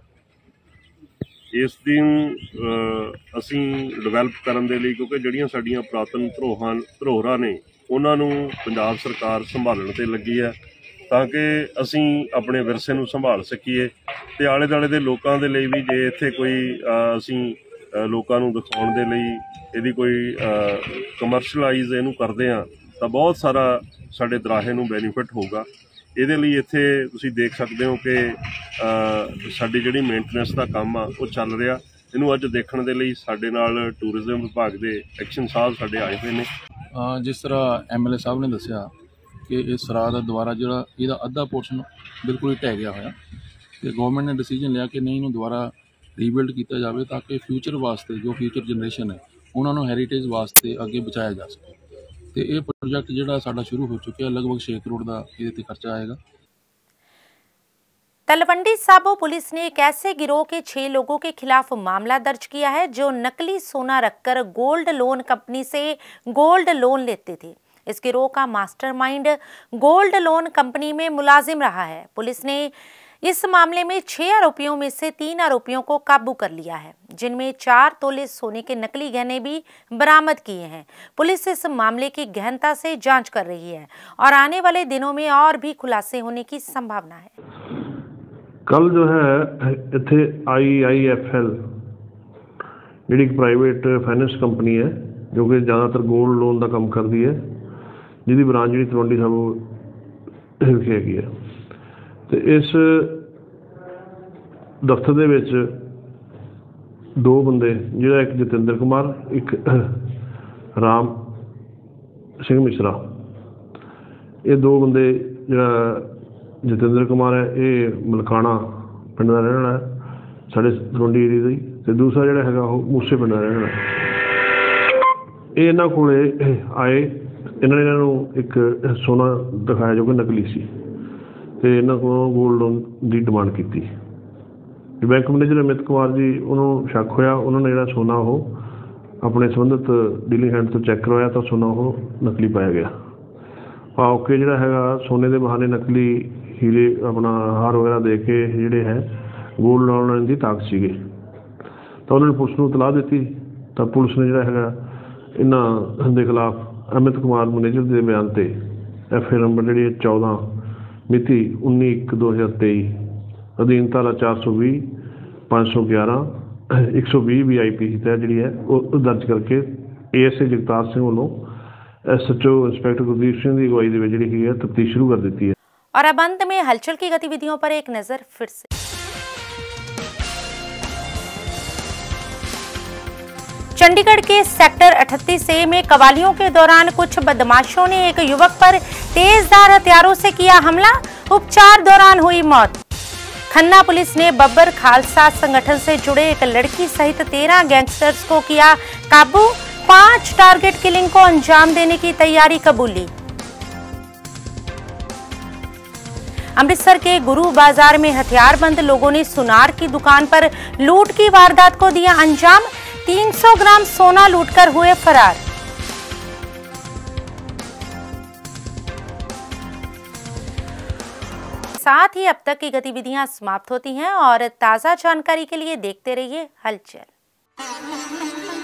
ਇਸ ਦਿਨ ਅਸੀਂ ਡਿਵੈਲਪ ਕਰਨ ਦੇ ਲਈ, ਕਿਉਂਕਿ ਜਿਹੜੀਆਂ ਸਾਡੀਆਂ ਪੁਰਾਤਨ ਧਰੋਹਰਾਂ ਨੇ ਉਹਨਾਂ ਨੂੰ ਪੰਜਾਬ ਸਰਕਾਰ ਸੰਭਾਲਣ ਤੇ ਲੱਗੀ ਹੈ ਤਾਂ ਕਿ ਅਸੀਂ ਆਪਣੇ ਵਿਰਸੇ ਨੂੰ ਸੰਭਾਲ ਸਕੀਏ ਤੇ ਆਲੇ ਦੁਆਲੇ ਦੇ ਲੋਕਾਂ ਦੇ ਲਈ ਵੀ ਜੇ ਇੱਥੇ ਕੋਈ ਅਸੀਂ ਲੋਕਾਂ ਨੂੰ ਦਿਖਾਉਣ ਦੇ ਲਈ ਇਹਦੀ ਕੋਈ ਕਮਰਸ਼ਲਾਈਜ਼ ਇਹਨੂੰ ਕਰਦੇ ਆ ਤਾਂ ਬਹੁਤ ਸਾਰਾ ਸਾਡੇ ਦਰਾਹੇ ਨੂੰ ਬੈਨੀਫਿਟ ਹੋਊਗਾ। ਇਹਦੇ ਲਈ ਇੱਥੇ ਤੁਸੀਂ ਦੇਖ ਸਕਦੇ ਹੋ ਕਿ ਸਾਡੀ ਜਿਹੜੀ ਮੇਨਟੇਨੈਂਸ ਦਾ ਕੰਮ ਆ ਉਹ ਚੱਲ ਰਿਹਾ। ਇਹਨੂੰ ਅੱਜ ਦੇਖਣ ਦੇ ਲਈ ਸਾਡੇ ਨਾਲ ਟੂਰਿਜ਼ਮ ਵਿਭਾਗ ਦੇ ਐਕਸ਼ਨ ਸਾਹਿਬ ਸਾਡੇ ਆਏ ਹੋਏ ਨੇ। ਜਿਸ ਤਰ੍ਹਾਂ ਐਮਐਲਏ ਸਾਹਿਬ ਨੇ ਦੱਸਿਆ कि इस सराह का दोबारा जो यदा अद्धा पोर्शन बिल्कुल ही ढह गया होया तो गवर्नमेंट ने डिसीजन लिया कि नहीं इन्हू दोबारा रीबिल्ड किया जाए ताकि फ्यूचर वास्ते जो फ्यूचर जनरेशन है उन्होंने हैरीटेज वास्ते अगे बचाया जा सके। तो ये प्रोजेक्ट जो साडा शुरू हो चुका है, लगभग 6 करोड़ का ये खर्चा आएगा। तलवंडी साबो पुलिस ने एक ऐसे गिरोह के 6 लोगों के खिलाफ मामला दर्ज किया है जो नकली सोना रखकर गोल्ड लोन कंपनी से गोल्ड लोन लेते थे। इस गिरोह का मास्टरमाइंड गोल्ड लोन कंपनी में मुलाजिम रहा है। पुलिस ने इस मामले में 6 आरोपियों में से 3 आरोपियों को काबू कर लिया है, जिनमें 4 तोले सोने के नकली गहने भी बरामद किए हैं। पुलिस इस मामले की गहनता से जांच कर रही है और आने वाले दिनों में और भी खुलासे होने की संभावना है। कल जो है इत्थे IIFL जी प्राइवेट फाइनेंस कंपनी है जो कि ज़्यादातर गोल्ड लोन का काम करती है, जिसकी ब्रांच जी तलवंडी साबो विखे हैगी है। तो इस दफ्तर दे विच 2 बंदे जिहड़ा एक जतिंदर कुमार एक राम सिंह मिश्रा, ये 2 बंदे जिहड़ा जतिंदर कुमार है ये मलकाना पिंड का रहने वाला है साढ़े तलवंडी एरिया का, तो दूसरा जिहड़ा हैगा वो मूसे पिंड का रहने वाला है। ये इन्हां कोले आए, इन्होंने एक सोना दिखाया जो कि नकली सी तो इन्होंने को गोल्ड लोन की डिमांड की। बैंक मैनेजर अमित कुमार जी उन्होंने शक होया, उन्होंने जो सोना वो अपने संबंधित डीलिंग हैंड तो चैक करवाया तो सोना वो नकली पाया गया। ओके जोड़ा है सोने के बहाने नकली हीरे अपना हार वगैरह दे के जोड़े है गोल्ड लोन की ताक सी तो उन्होंने पुलिस को इतलाह दी तो पुलिस ने जोड़ा है इन्हों के खिलाफ अमित कुमार मैनेजर के बयान से FA नंबर जी 14 मिति 19/1/2023 अधीन धारा 420 511 120 VIP तहत जी है वो दर्ज करके ASA जगतार सिंह वालों SHO इंस्पैक्टर गुरदीप सिंह की अगवाई में जी है तफ्तीश शुरू कर दी है। और अब अंत में हलचल की गतिविधियों पर एक नजर फिर से। चंडीगढ़ के सेक्टर 38A में कवालियों के दौरान कुछ बदमाशों ने एक युवक पर तेजधार हथियारों से किया हमला, उपचार दौरान हुई मौत। खन्ना पुलिस ने बब्बर खालसा संगठन से जुड़े एक लड़की सहित 13 गैंगस्टर्स को किया काबू, 5 टारगेट किलिंग को अंजाम देने की तैयारी कबूली। अमृतसर के गुरु बाजार में हथियारबंद लोगों ने सुनार की दुकान पर लूट की वारदात को दिया अंजाम, 300 ग्राम सोना लूटकर हुए फरार। साथ ही अब तक की गतिविधियां समाप्त होती हैं और ताज़ा जानकारी के लिए देखते रहिए हलचल।